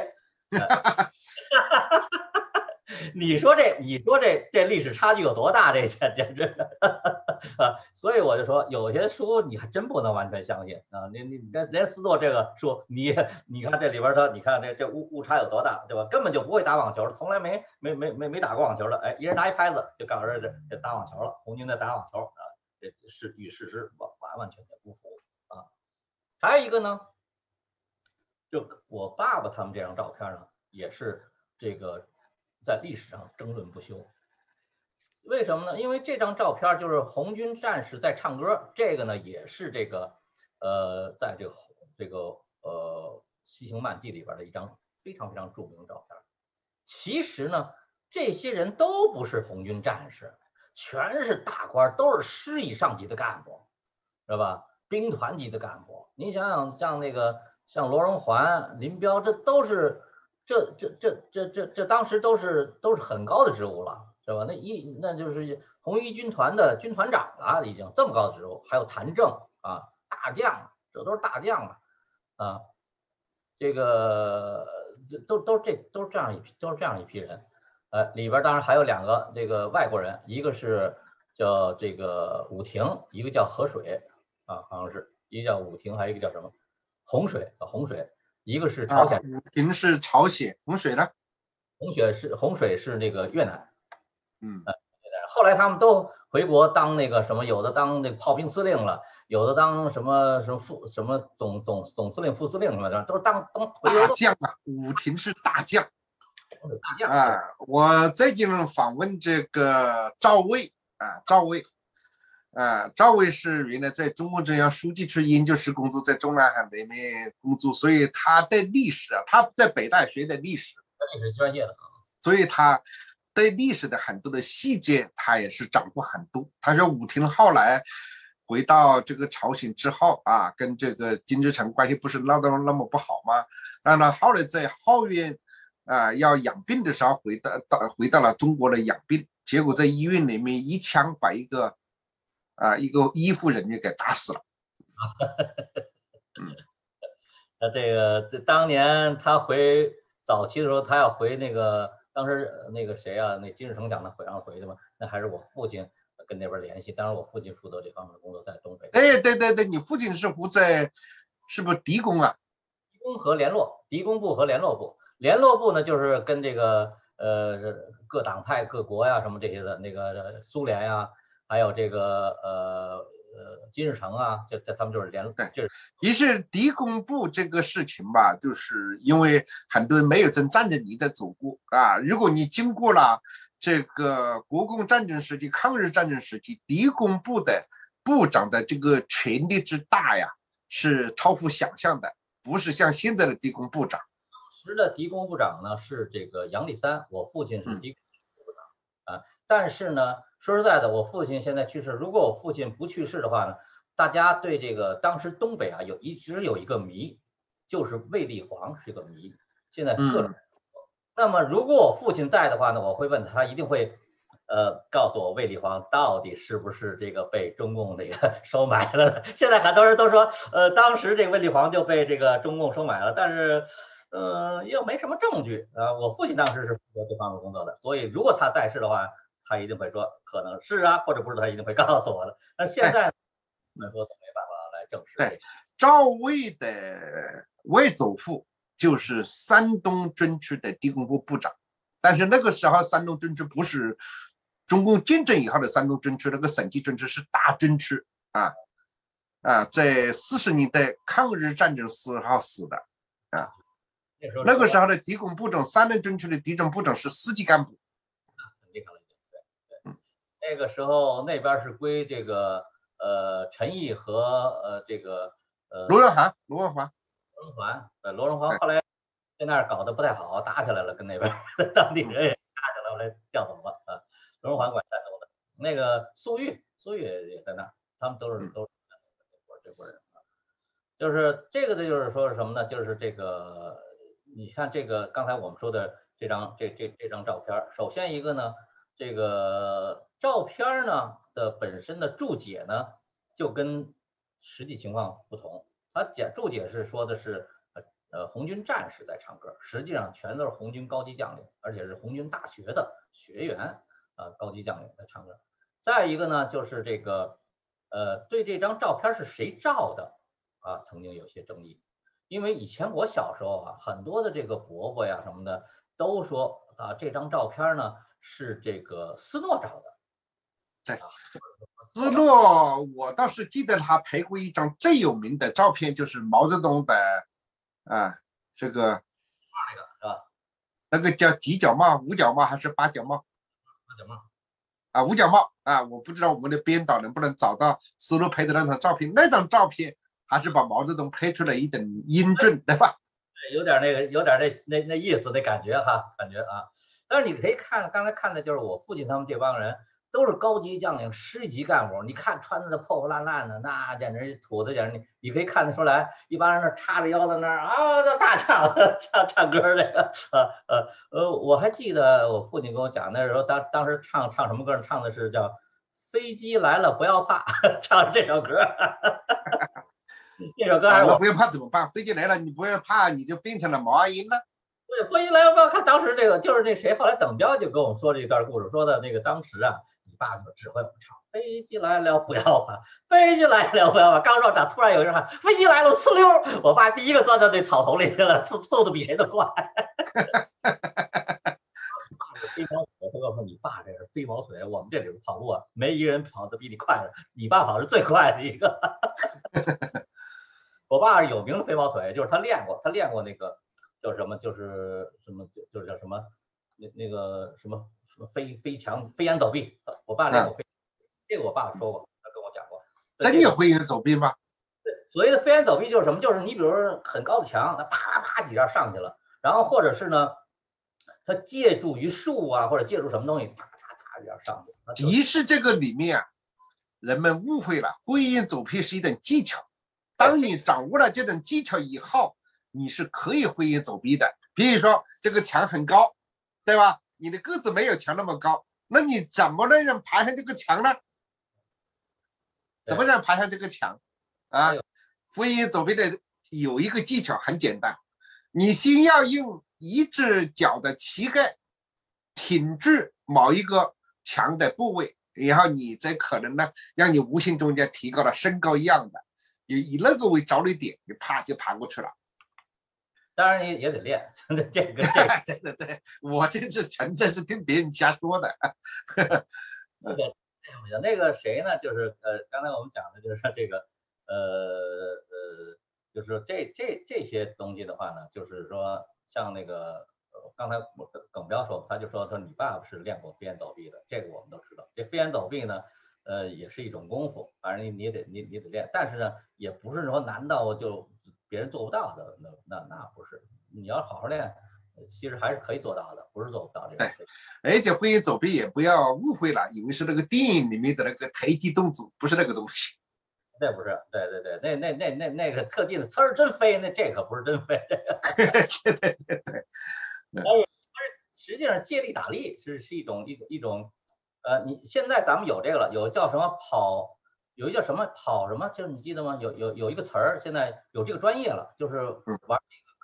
你说这历史差距有多大？这简直啊！所以我就说，有些书你还真不能完全相信啊！你连斯诺这个书，你看这里边你看这误差有多大，对吧？根本就不会打网球，从来没打过网球的，哎，一人拿一拍子就告诉这打网球了，红军在打网球啊，这是与事实完全不符啊！还有一个呢，就我爸爸他们这张照片呢，也是这个在历史上争论不休。为什么呢？因为这张照片就是红军战士在唱歌，这个呢也是这个在这个西行漫记里边的一张非常非常著名的照片。其实呢，这些人都不是红军战士，全是大官，都是师以上级的干部，知道吧？兵团级的干部。你想想，像罗荣桓、林彪，这都是这当时都是很高的职务了，是吧？那就是红一军团的军团长了，已经这么高的职务。还有谭政啊，大将，这都是大将了啊。这个都是这样一批人。里边当然还有2个这个外国人，一个是叫这个武庭，一个叫河水啊，好像是一个叫武庭，还有一个叫什么洪水，一个是朝鲜。 武庭是朝鲜，洪水呢？ 洪水是那个越南。后来他们都回国当那个什么，有的当那个炮兵司令了，有的当什么总司令、副司令什么的，都是当大将啊。武庭是大将。啊，我最近访问这个赵薇啊，赵薇是原来在中共中央书记处研究室工作，在中南海那边工作，所以他对历史啊，他在北大学的历史专业的， 所以他对历史的很多的细节他也是掌握很多。他说武庭后来回到这个朝鲜之后啊，跟这个金日成关系不是闹得那么不好吗？当然后来在后院要养病的时候回到了中国来养病，结果在医院里面一枪把一个医护人员给打死了。 这个当年他早期的时候，他要回那个当时那个谁啊，那金日成讲他让回的嘛，那还是我父亲跟那边联系。当然，我父亲负责这方面的工作，在东北。 哎，对，你父亲是负责是不是敌工啊？ 敌工和联络，敌工部和联络部。联络部呢，就是跟这个各党派、各国呀什么这些的，那个苏联呀，还有这个金日成啊，他们就是联络。就是于是敌工部这个事情吧，就是因为很多人没有真站着你的走过啊。如果你经过了这个国共战争时期、抗日战争时期，敌工部的部长的这个权力之大呀，是超乎想象的，不是像现在的敌工部长。 当时的敌工部长呢是这个杨立三，我父亲是敌工部长啊。但是呢，说实在的，我父亲现在去世，如果我父亲不去世的话呢，大家对这个当时东北啊一直有一个谜，就是卫立煌是一个谜。现在各种那么如果我父亲在的话呢，我会问他，一定会告诉我卫立煌到底是不是这个被中共这个收买了。现在很多人都说当时这个卫立煌就被这个中共收买了，但是又没什么证据啊。我父亲当时是负责这方面工作的，所以如果他在世的话，他一定会说可能是啊，或者不是，他一定会告诉我的。但是现在来说都没办法来证实。 对，赵魏的外祖父就是山东军区的敌工部部长，但是那个时候山东军区不是中共建政以后的山东军区，那个省级军区是大军区啊，在40年代抗日战争时候死的啊。那个时候的敌工部长，山东军区的敌政部长是司级干部。 很厉害了，对。那个时候那边是归这个陈毅和这个罗荣桓，罗荣桓后来在那儿搞得不太好，打起来了，跟那边当地人也打起来，后来调走了啊。罗荣桓管山东的，那个粟裕也在那儿，他们都是这波人啊。就是这个的，就是说是什么呢？就是这个，你看这个刚才我们说的这张照片，首先一个呢，这个照片呢的本身的注解呢，就跟实际情况不同。他注解是说的是红军战士在唱歌，实际上全都是红军高级将领，而且是红军大学的学员高级将领在唱歌。再一个呢，就是这个对这张照片是谁照的啊，曾经有些争议。因为以前我小时候啊，很多的这个伯伯呀什么的都说啊，这张照片呢是这个斯诺照的。 对，斯诺我倒是记得他拍过一张最有名的照片，就是毛泽东的这个那个是吧？ 那个叫几角帽、五角帽还是八角帽？ 八角帽啊，五角帽啊！我不知道我们的编导能不能找到斯诺拍的那张照片。那张照片还是把毛泽东拍出了一等英俊，对吧？ 有点那意思的感觉哈，感觉啊。但是你可以看，刚才看的就是我父亲他们这帮人都是高级将领、师级干部。你看穿的破破烂烂的，那简直土的，简直你可以看得出来，一帮人那叉着腰在那儿啊，大唱歌这个我还记得我父亲跟我讲，那时候当时唱什么歌？唱的是叫《飞机来了不要怕》，唱这首歌。这首歌还是我不要怕怎么办？飞机来了你不要怕，你就变成了毛岸英了。 对，飞机来了不要看，当时这个就是那谁，后来等彪就跟我们说这一段故事，说的那个当时啊，你爸就指挥我们唱飞机来了不要怕，飞机来了不要怕。刚上场突然有人喊飞机来了，呲溜，我爸第一个钻到那草丛里去了，速度比谁都快。飞毛腿，他告诉你爸这是飞毛腿，我们这里跑路啊，没一个人跑得比你快的，你爸跑是最快的一个。我爸是有名的飞毛腿，就是他练过那个叫什么，就是什么，就是叫什么那个什么飞墙飞檐走壁。我爸练过飞，这个我爸说过，他跟我讲过。 真有飞檐走壁吗？ 对，所谓的飞檐走壁就是什么？就是你比如说很高的墙，他啪啪几下上去了，然后或者是呢，他借助于树啊，或者借助什么东西，啪一下上去。 于是这个里面啊，人们误会了，飞檐走壁是一种技巧。当你掌握了这种技巧以后，你是可以飞檐走壁的。比如说这个墙很高，对吧？你的个子没有墙那么高，那你怎么能爬上这个墙呢？怎么能爬上这个墙啊？飞檐走壁的有一个技巧很简单，你先要用一只脚的膝盖挺住某一个墙的部位， 然后你这可能呢，让你无形中间提高了身高一样的，以那个为着力点，你啪就爬过去了。 当然也得练，这个对对对，我这是纯粹是听别人瞎说的。 那个谁呢？就是刚才我们讲的就是这个就是这些东西的话呢，就是说像那个刚才耿彪说，他说你爸爸是练过飞檐走壁的，这个我们都知道。这飞檐走壁呢，也是一种功夫，反正你得练，但是呢，也不是说难到就别人做不到的，那不是。你要好好练，其实还是可以做到的，不是做不到这个。 对，而且飞檐走壁也不要误会了，以为是那个电影里面的那个抬起动作，不是那个东西。 那不是，对对对，那个特技的呲儿真飞，这可不是真飞。 对对对对。 但是实际上借力打力是一种你现在咱们有这个了，有叫什么跑，有一叫什么跑什么，就是你记得吗？有一个词儿，现在有这个专业了，就是玩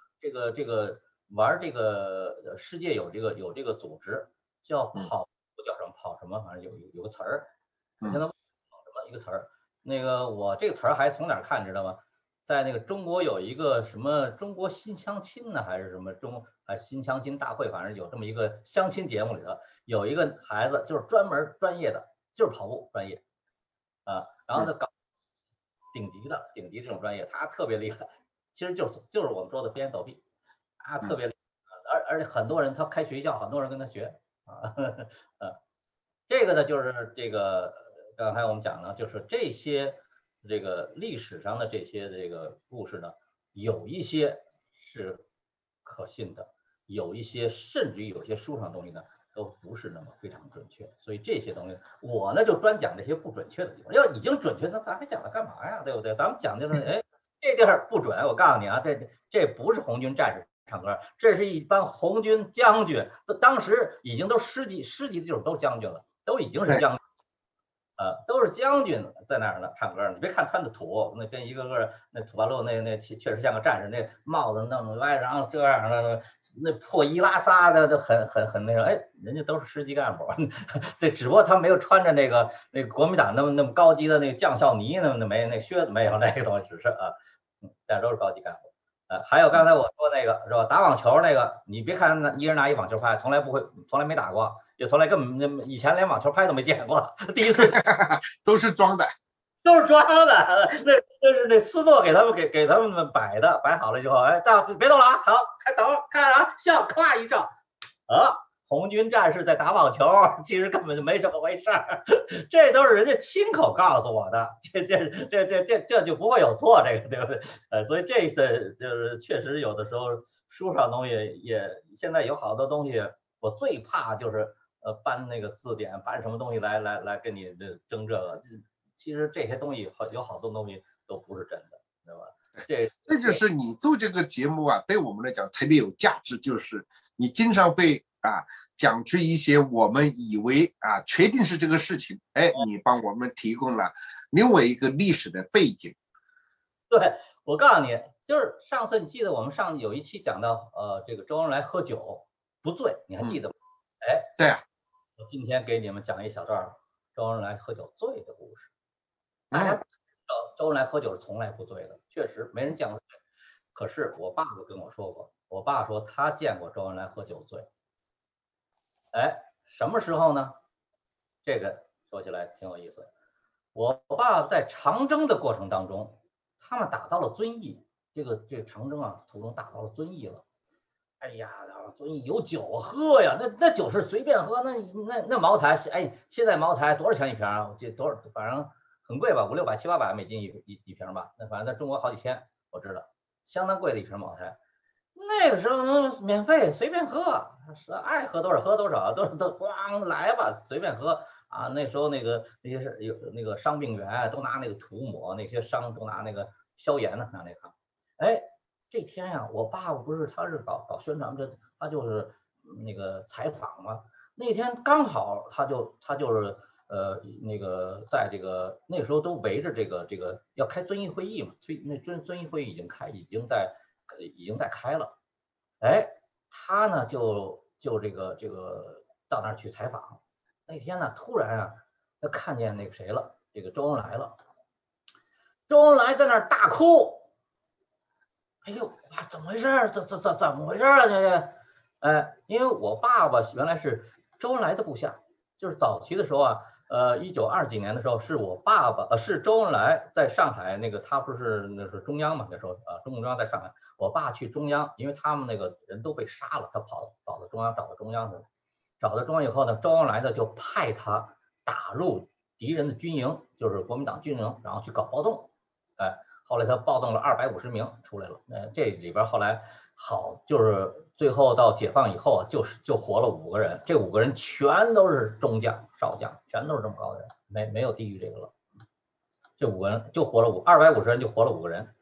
玩这个世界有这个组织叫跑，不叫什么跑什么，反正有个词儿，我现在跑什么一个词儿。那个我这个词儿还从哪儿看知道吗？在那个中国有一个什么中国新相亲呢，还是什么新相亲大会，反正有这么一个相亲节目里头，有一个孩子就是专业的，就是跑步专业啊，然后他搞顶级这种专业，他特别厉害，其实就是我们说的飞檐走壁，他特别厉害，而且很多人他开学校，很多人跟他学啊，这个呢就是这个刚才我们讲的，就是这些这个历史上的这些这个故事呢，有一些是可信的，有一些甚至于有些书上的东西呢都不是那么非常准确，所以这些东西我呢就专讲这些不准确的地方。要已经准确，那咱还讲它干嘛呀？对不对？咱们讲就是哎，这地儿不准，我告诉你啊，这不是红军战士唱歌，这是一帮红军将军，当时已经都师级的这种都将军了，都已经是将军。都是将军在那儿呢唱歌，你别看穿的土，那跟一个个那土八路那确实像个战士，那帽子弄歪，然后这样的那破衣拉撒的都很那种，哎，人家都是师级干部，这只不过他没有穿着那个国民党那么高级的那个将校呢，那没那靴子没有那个东西，只是但都是高级干部。还有刚才我说那个是吧？打网球那个，你别看一人拿一网球拍，从来没打过，也从来根本以前连网球拍都没见过，第一次都是装的， 都是装的。那是那斯诺给他们摆好了之后，哎，别动了啊，好，看啊，笑，咵一照，红军战士在打网球，其实根本就没这么回事儿，这都是人家亲口告诉我的，这就不会有错，这个对不对？所以这个就是确实有的时候书上东西也现在有好多东西，我最怕就是搬那个字典，搬什么东西来跟你争这个，其实这些东西有好多东西都不是真的，对吧？ 这就是你做这个节目啊，对我们来讲特别有价值，就是你经常会讲出一些我们以为确定是这个事情，哎，你帮我们提供了另外一个历史的背景。 对，我告诉你，就是上次你记得我们有一期讲到这个周恩来喝酒不醉，你还记得吗？哎， 对啊， 我今天给你们讲一小段周恩来喝酒醉的故事。大家知道周恩来喝酒是从来不醉的，确实没人见过醉。可是我爸爸跟我说过，我爸说他见过周恩来喝酒醉。哎，什么时候呢？这个说起来挺有意思。我爸爸在长征的过程当中，他们打到了遵义，这个长征途中打到了遵义了。哎呀，遵义有酒喝呀，那酒是随便喝，那茅台，哎，现在茅台多少钱一瓶啊？这多少，反正很贵吧，500、600、700、800美金一瓶吧。那反正在中国好几千，我知道，相当贵的一瓶茅台。那个时候能免费随便喝，是爱喝多少喝多少，都咣来吧，随便喝啊。那时候那些是有那个伤病员都拿那个涂抹，那些伤都拿那个消炎呢，拿那个。哎，这天呀，我爸爸不是他是搞宣传，他就是那个采访嘛。那天刚好他就是那个在这个那个时候都围着这个要开遵义会议嘛，所以那遵义会议已经在开了。哎，他呢就这个到那儿去采访。那天呢，突然他看见那个谁了，这个周恩来了。周恩来在那儿大哭，哎呦，哇，怎么回事？怎么回事啊？这，因为我爸爸原来是周恩来的部下，就是早期的时候啊，1920几年的时候，是我爸爸，是周恩来在上海那个，他不是那是中央嘛，那时候中共中央在上海，我爸去中央，因为他们那个人都被杀了，他跑到中央，找到中央去了，找到中央以后呢，周恩来呢就派他打入敌人的军营，就是国民党军营，然后去搞暴动。后来他暴动了250名出来了，这里边后来好就是最后到解放以后啊，就活了5个人，这5个人全都是中将、少将，全都是这么高的人，没有低于这个了。这5个人就活了250人就活了5个人。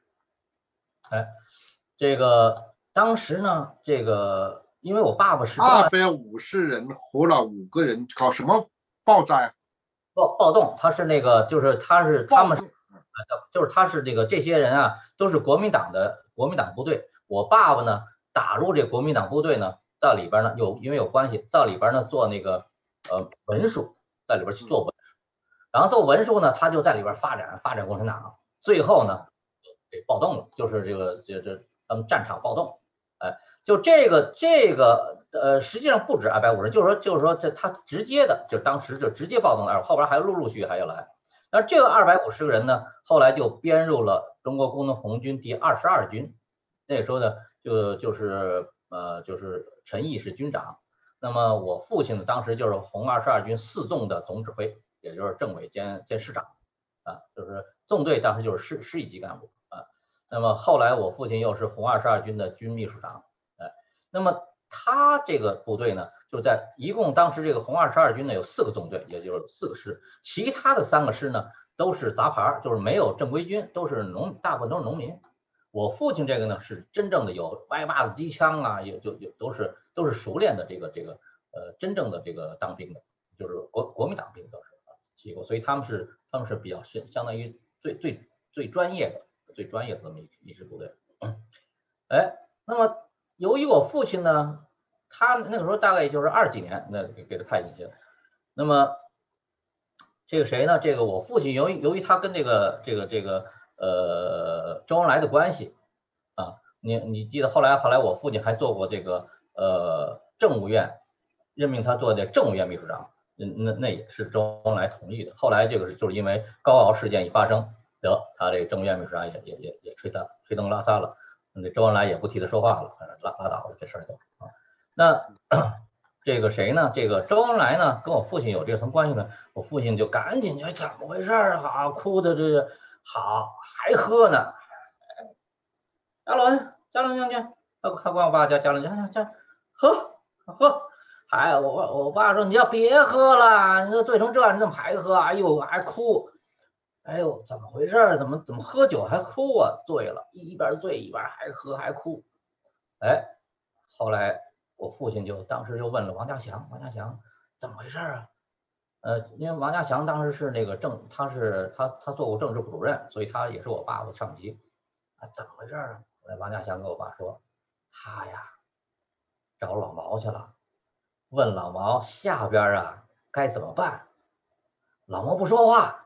这个当时呢，这个因为我爸爸是 250人活了5个人，搞什么爆炸？ 暴动，他是那个就是他们。就是他是这个这些人啊，都是国民党部队。我爸爸呢打入这国民党部队呢，到里边呢因为有关系，到里边呢做那个文书，在里边去做文书，然后做文书呢，他就在里边发展共产党，最后呢给暴动了，就是这他们战场暴动，就这个实际上不止250人，就是说这他直接的就当时就直接暴动了，后边还陆续还要来。那这个250个人呢，后来就编入了中国工农红军第22军。那时候呢，就是陈毅是军长。那么我父亲呢，当时就是红22军4纵的总指挥，也就是政委兼师长就是纵队当时就是师一级干部那么后来我父亲又是红22军的军秘书长那么他这个部队呢，就在一共当时这个红22军呢有4个纵队，也就是4个师，其他的3个师呢都是杂牌，就是没有正规军，大部分都是农民。我父亲这个呢是真正的有歪把子机枪啊，也就都是熟练的这个真正的这个当兵的，就是国民党兵都是所以他们是比较相当于最专业的这么一支部队。那么由于我父亲呢，他那个时候大概也就是20几年，那给他派进去了。那么这个谁呢？这个我父亲由于他跟这个周恩来的关系你记得后来我父亲还做过这个政务院，任命他做的政务院秘书长，那也是周恩来同意的。后来这个就是因为高鏊事件一发生，他这个政务院秘书长也吹灯拉撒了。那周恩来也不替他说话了，拉倒了，这事儿就那这个谁呢？这个周恩来呢，跟我父亲有这层关系呢，我父亲就赶紧就怎么回事啊？哭的这个好还喝呢。嘉伦将军，他管我爸叫嘉伦将喝。我爸说你要别喝了，你这醉成这样，你怎么还喝？哎呦还哭。哎呦，怎么回事？怎么喝酒还哭啊？醉了，一边醉一边还喝还哭。后来我父亲当时就问了王家祥怎么回事啊？因为王家祥当时是那个他做过政治部主任，所以他也是我爸爸的上级怎么回事啊？王家祥跟我爸说，他呀找老毛去了，问老毛下边该怎么办。老毛不说话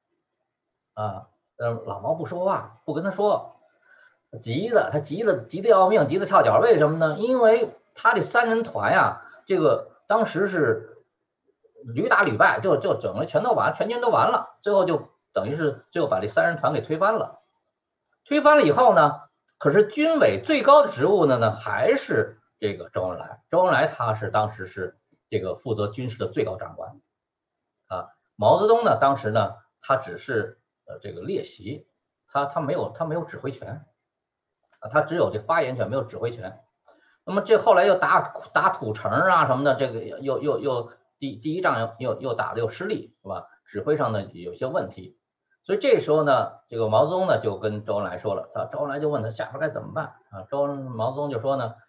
老毛不说话，不跟他说，他急得要命，急得跳脚。为什么呢？因为他这3人团呀，这个当时是屡打屡败，就整个全军都完了，最后就等于是最后把这3人团给推翻了。推翻了以后呢，可是军委最高的职务呢还是这个周恩来。周恩来他是当时是这个负责军事的最高长官毛泽东呢，当时呢他只是这个列席，他没有指挥权他只有这发言权，没有指挥权。那么这后来又打土城什么的，这个又第一仗又打的又失利，是吧？指挥上呢有些问题，所以这时候呢，这个毛泽东呢就跟周恩来说了，周恩来就问他下边该怎么办毛泽东就说呢，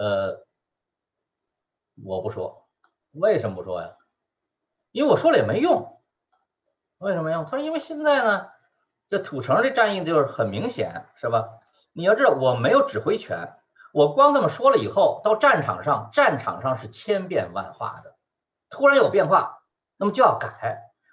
我不说。为什么不说呀？因为我说了也没用。为什么呀？他说因为现在呢，这土城这战役就是很明显，是吧？你要知道我没有指挥权，我光这么说了以后，到战场上是千变万化的，突然有变化，那么就要改。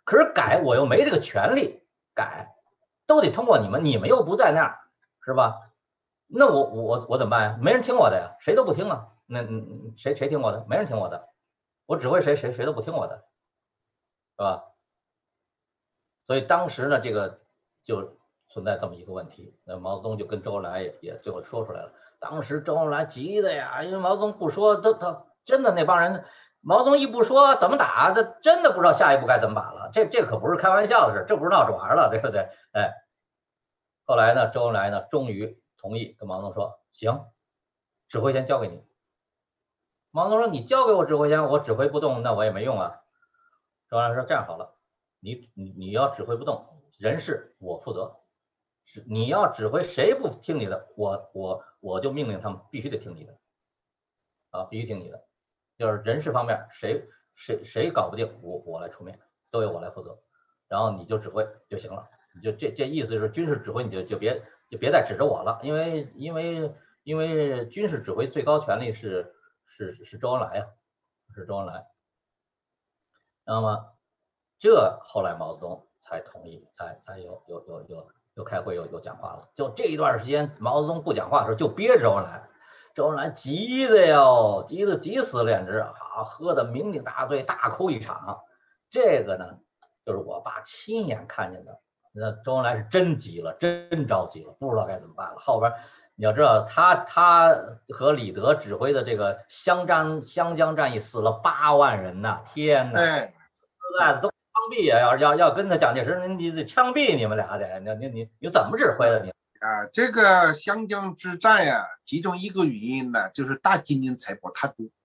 可是改我又没这个权利改，都得通过你们，你们又不在那儿，是吧？那我怎么办呀？没人听我的呀，谁都不听啊。那谁听我的？没人听我的，我指挥谁都不听我的，是吧？所以当时呢，这个就存在这么一个问题。那毛泽东就跟周恩来也最后说出来了。当时周恩来急的呀，因为毛泽东不说，他真的那帮人，毛泽东一不说怎么打，他真的不知道下一步该怎么打了。这可不是开玩笑的事，这不是闹着玩了，对不对？哎，后来呢，周恩来呢终于同意跟毛泽东说，行，指挥权交给你。毛泽东说，你交给我指挥权，我指挥不动，那我也没用啊。周恩来说，这样好了，你要指挥不动，人事我负责。你要指挥谁不听你的，我就命令他们必须得听你的，啊，必须听你的。就是人事方面谁搞不定，我来出面，都由我来负责，然后你就指挥就行了。你就这意思是军事指挥，你就别再指着我了，因为军事指挥最高权力是周恩来呀，是周恩来。那么这后来毛泽东才同意，才有开会有讲话了。就这一段时间，毛泽东不讲话的时候就憋着周恩来，周恩来急的哟，急死了，简直啊，喝的酩酊大醉，大哭一场。这个呢，就是我爸亲眼看见的。那周恩来是真急了，真着急了，不知道该怎么办了。后边你要知道，他和李德指挥的这个湘江战役死了8万人呐！天哪，那都枪毙啊！要跟他蒋介石，你得枪毙你们俩得，你怎么指挥的你？ 啊，这个湘江之战呀，其中一个原因呢，就是大金银财宝太多。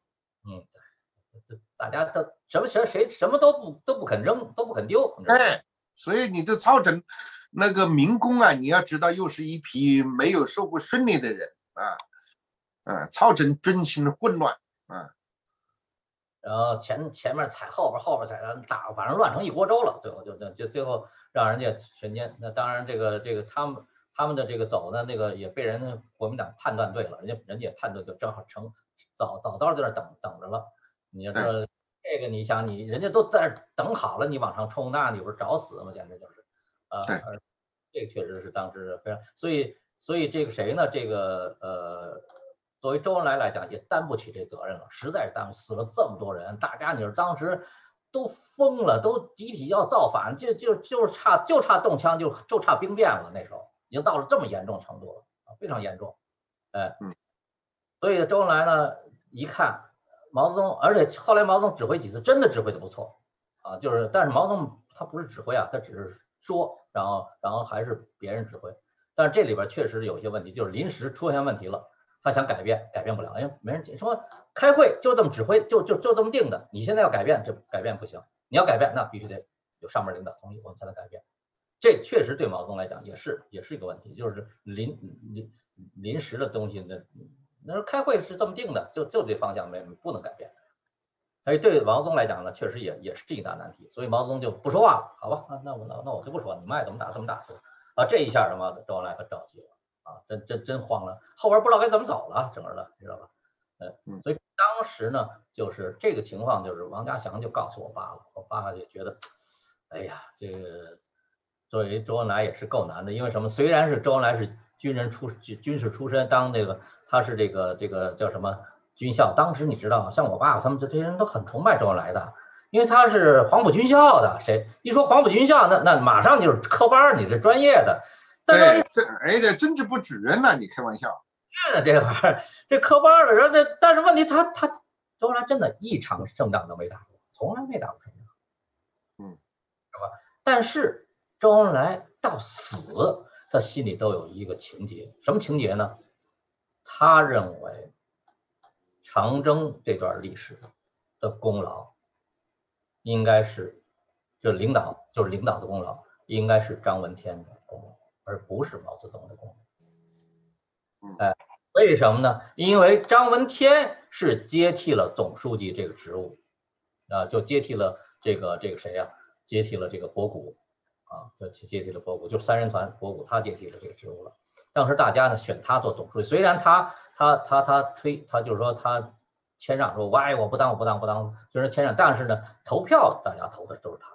大家都谁什么都不肯扔，都不肯丢。 对，所以你这造成那个民工啊，你要知道，又是一批没有受过训练的人啊，造成军情混乱啊。 然后前面踩，后边踩，打，反正乱成一锅粥了。最后就最后让人家全歼。那当然，这个他们的这个走呢，那个也被国民党判断对了，人家也判断就正好早在那等着了。你要说这个，你想人家都在那等好了，你往上冲，那你不是找死吗？简直就是啊！这个确实是当时非常，所以这个谁呢？这个作为周恩来来讲，也担不起这责任了，实在是死了这么多人，大家你说当时都疯了，都集体要造反，就是差动枪，就差兵变了。那时候已经到了这么严重程度了，非常严重。所以周恩来呢一看毛泽东，而且后来毛泽东指挥几次，真的指挥的不错啊，但是毛泽东他不是指挥啊，他只是说，然后还是别人指挥，但是这里边确实有一些问题，就是临时出现问题了。他想改变不了，因为没人说开会就这么指挥，就这么定的。你现在要改变，这改变不行。你要改变，那必须得有上面领导同意，我们才能改变。这确实对毛泽东来讲也是一个问题，就是临时的东西，那说开会是这么定的，就这方向不能改变。所以对毛泽东来讲呢，确实也是一大难题。所以毛泽东就不说话了，好吧？那我就不说，你们爱怎么打怎么打去啊！这一下什么周恩来可着急了。真慌了，后边不知道该怎么走了，整个的，知道吧？所以当时呢，就是这个情况，就是王家祥就告诉我爸了，我爸就觉得，哎呀，这个作为周恩来也是够难的，因为什么？虽然是周恩来是军事出身，当那个他是这个叫什么军校，当时你知道，像我爸他们这些人都很崇拜周恩来的，因为他是黄埔军校的，谁一说黄埔军校，那马上就是科班，你是专业的。 对，这政治部主任呢？你开玩笑？ 这玩意儿，这科班的人，但是问题他周恩来真的一场胜仗都没打过，从来没打过胜仗，是吧？但是周恩来到死，他心里都有一个情节，什么情节呢？他认为长征这段历史的功劳，应该是领导的功劳，应该是张闻天的功劳。而不是毛泽东的功劳。为什么呢？因为张闻天是接替了总书记这个职务，就接替了这个谁呀？接替了这个博古啊，就接替了博古，就3人团博古，他接替了这个职务了。当时大家呢选他做总书记，虽然他就是说他谦让说，我不当，虽然谦让，但是呢投票大家投的都是他。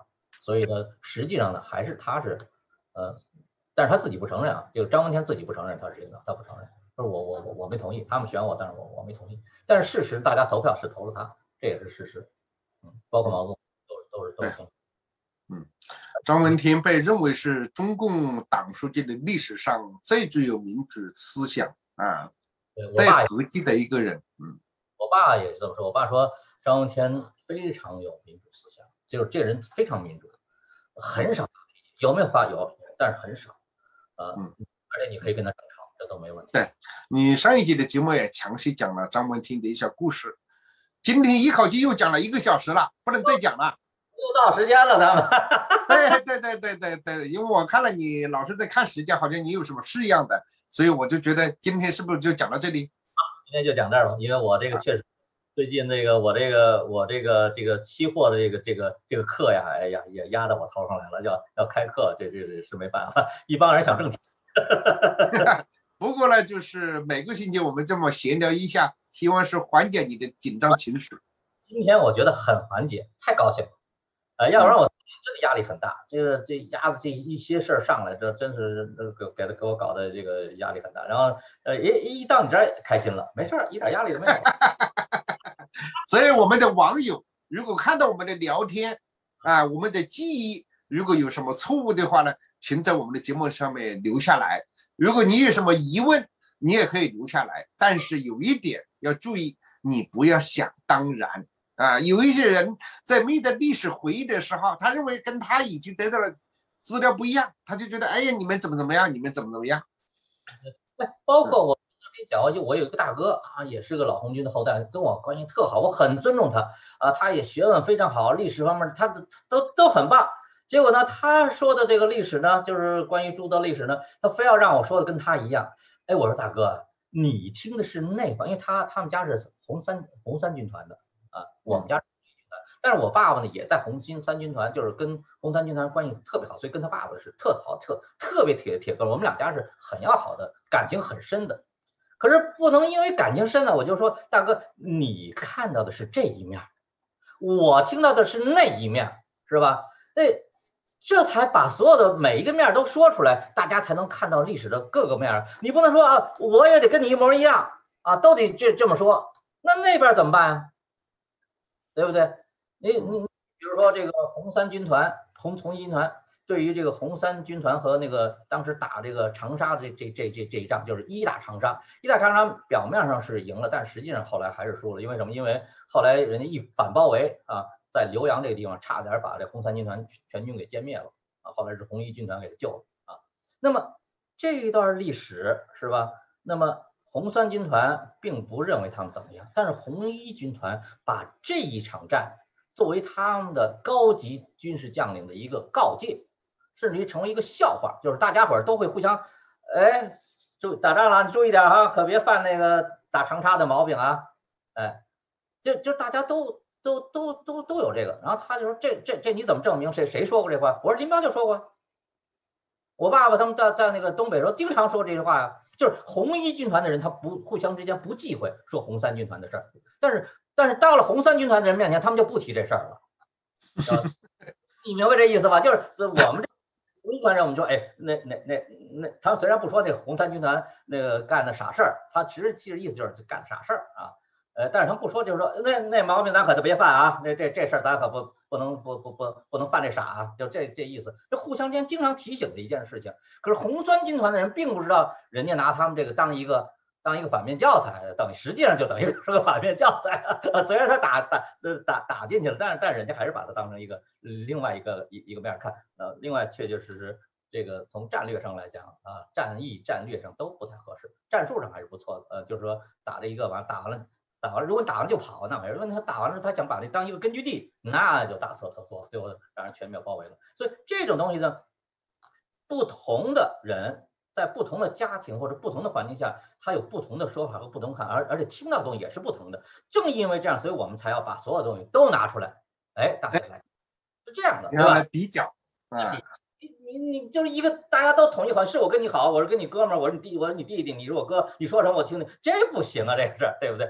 所以呢，实际上呢，还是他是，但是他自己不承认啊，就是张闻天自己不承认他是领导，他不承认，说我没同意，他们选我，但是我没同意。但是事实大家投票是投了他，这也是事实。包括毛泽东都是。 张闻天被认为是中共党书记的历史上最具有民主思想啊，最合记的一个人。 我爸也是这么说，我爸说张闻天非常有民主思想，就是这人非常民主，很少发脾气，有没有发有，但是很少。而且你可以跟他争吵，这都没问题。 对，你上一集的节目也详细讲了张闻天的一些故事，今天一口气又讲了1个小时了，不能再讲了， 又到时间了，他们。 对，因为我看了你老是在看时间，好像你有什么事一样的，所以我就觉得今天是不是就讲到这里？ 今天就讲这儿吧，因为我这个确实最近我这个期货的这个课呀，哎呀也压到我头上来了，要开课，这是没办法，一帮人想挣钱。 不过呢，就是每个星期我们这么闲聊一下，希望是缓解你的紧张情绪。 今天我觉得很缓解，太高兴了，要不然我真的压力很大。这一些事儿上来，这真是给我搞的这个压力很大。然后一到你这儿开心了，没事儿，一点压力都没有。 所以我们的网友如果看到我们的聊天啊，我们的记忆如果有什么错误的话呢，请在我们的节目上面留下来。如果你有什么疑问，你也可以留下来。但是有一点要注意，你不要想当然啊。有一些人在面对历史回忆的时候，他认为跟他已经得到了资料不一样，他就觉得哎呀，你们怎么样，你们怎么样。 包括我跟你讲，我有一个大哥啊，也是个老红军的后代，跟我关系特好，我很尊重他啊，他也学问非常好，历史方面他都很棒。结果呢，他说的这个历史呢，就是关于朱德历史呢，他非要让我说的跟他一样。哎，我说大哥，你听的是那帮，因为他们家是红三军团的啊，我们家是红一军团，但是我爸爸呢也在红三军团，就是跟红三军团关系特别好，所以跟他爸爸是特好特别铁哥，我们两家是很要好的，感情很深的。可是不能因为感情深呢，我就说大哥，你看到的是这一面，我听到的是那一面，是吧？这才把所有的每一个面都说出来，大家才能看到历史的各个面。你不能说啊，我也得跟你一模一样啊，都得这么说，那边怎么办啊？对不对？你比如说这个红三军团，红一军团对于这个红三军团和那个当时打这个长沙的这一仗，就是一打长沙表面上是赢了，但实际上后来还是输了。因为什么？因为后来人家一反包围啊，在浏阳这个地方差点把这红三军团全军给歼灭了啊，后来是红一军团给他救了啊。那么这一段历史是吧？那么红三军团并不认为他们怎么样，但是红一军团把这一场战作为他们的高级军事将领的一个告诫，甚至于成为一个笑话，就是大家伙都会互相，哎，打仗了，你注意点啊，可别犯那个打长沙的毛病啊，哎，就大家都有这个。然后他就说这你怎么证明？谁说过这话？我说林彪就说过。我爸爸他们在那个东北时候经常说这句话呀，就是红一军团的人他不互相之间不忌讳说红三军团的事儿，但是到了红三军团的人面前，他们就不提这事儿了。你明白这意思吧？就是我们红一团人，我们说，哎，那他们虽然不说那个红三军团那个干的傻事儿，他其实意思就是干的傻事儿啊。但是他们不说，就是说那毛病咱可就别犯啊，这事儿咱可不能犯这傻啊，就这意思，这互相间经常提醒的一件事情。可是红三军团的人并不知道，人家拿他们这个当一个反面教材，实际上就等于是个反面教材。虽然他打进去了，但是人家还是把它当成一个另外一个面看。另外确实这个从战略上来讲啊，战役战略上都不太合适，战术上还是不错的。就是说打了一个打完了，如果打完就跑，那没人。他打完了，他想把那当一个根据地，那就大错特错，最后让人全面包围了。所以这种东西呢，不同的人在不同的家庭或者不同的环境下，他有不同的说法和不同看，而且听到的东西也是不同的。正因为这样，所以我们才要把所有东西都拿出来，哎，大家来是这样的，对吧？ 比较啊。 你就是一个大家都统一好，是我跟你好，我是跟你哥们儿，我是你弟弟，你是我哥，你说什么我听听，这不行啊，这个事儿，对不对？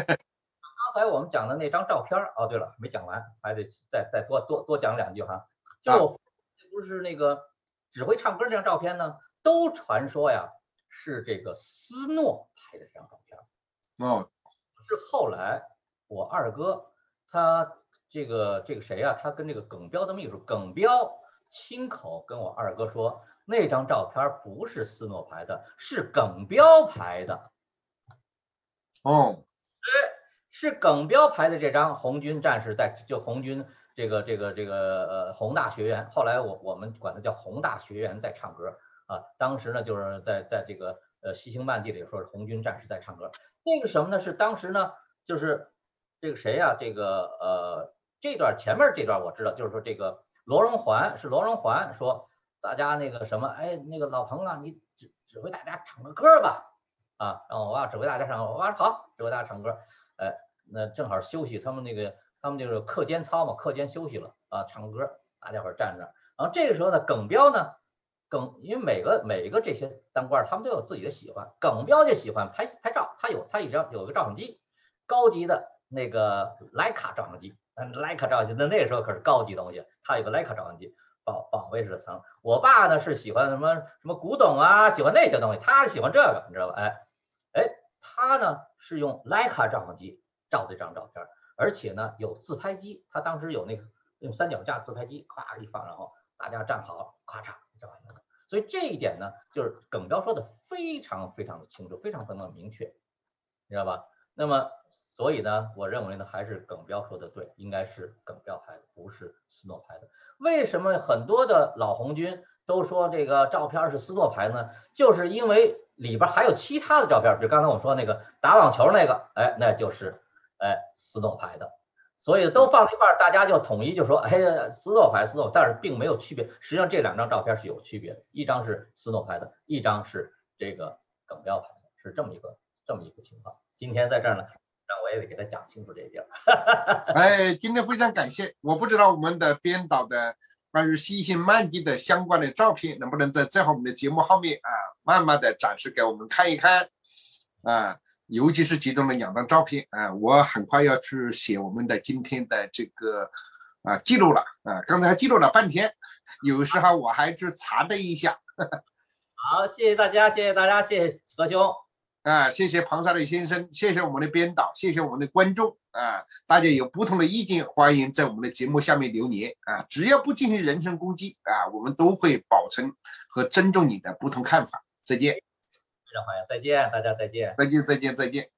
刚才我们讲的那张照片，哦，对了，没讲完，还得再多讲两句哈。 就是我不是那个只会唱歌这张照片呢，都传说呀是这个斯诺拍的这张照片。是后来我二哥他这个谁呀，他跟这个耿彪的秘书耿彪亲口跟我二哥说，那张照片不是斯诺拍的，是耿彪拍的。是耿彪拍的这张红军战士就红军这个宏大学员，后来我们管它叫宏大学员在唱歌啊。当时呢就是在这个西行漫记里说是红军战士在唱歌。那个什么呢？是当时呢就是这个谁呀？这段前面这段我知道，就是说这个罗荣桓说大家那个什么，哎，那个老彭啊，你指挥大家唱个歌吧。啊，然后我爸指挥大家唱歌，我爸说好，指挥大家唱歌。那正好休息，他们这个课间操嘛，课间休息了啊，唱歌，大家伙站着。然后这个时候呢，耿彪呢，因为每一个这些当官，他们都有自己的喜欢。耿彪就喜欢拍照，他有一个照相机，高级的那个徕卡照相机，徕卡照相机那时候可是高级东西，他有个徕卡照相机，保卫式层。我爸呢是喜欢什么古董啊，喜欢那些东西，他喜欢这个，你知道吧？他呢是用徕卡照相机照这张照片，而且呢有自拍机，他当时有那个用三脚架自拍机，咵一放，然后大家站好，咔嚓照完了。所以这一点呢，就是耿彪说的非常非常的清楚，非常非常的明确，你知道吧？那么所以呢，我认为呢还是耿彪说的对，应该是耿彪拍的，不是斯诺拍的。为什么很多的老红军都说这个照片是斯诺拍呢？就是因为里边还有其他的照片，就刚才我说那个打网球那个，那就是斯诺拍的，所以都放在一块，大家就统一就说，斯诺拍，但是并没有区别。实际上这两张照片是有区别的，一张是斯诺拍的，一张是这个耿彪拍的，是这么一个情况。今天在这儿呢，让我也得给他讲清楚这一点。 今天非常感谢，我不知道我们的编导的关于西行漫记的相关的照片能不能在我们的节目后面慢慢的展示给我们看一看尤其是其中的2张照片我很快要去写我们的今天的这个记录了刚才记录了半天，有时候我还去查了一下。 好，谢谢大家，谢谢何兄谢谢庞沙磊先生，谢谢我们的编导，谢谢我们的观众大家有不同的意见，欢迎在我们的节目下面留言只要不进行人身攻击我们都会保存和尊重你的不同看法。再见， 非常欢迎，再见，大家再见， 再见。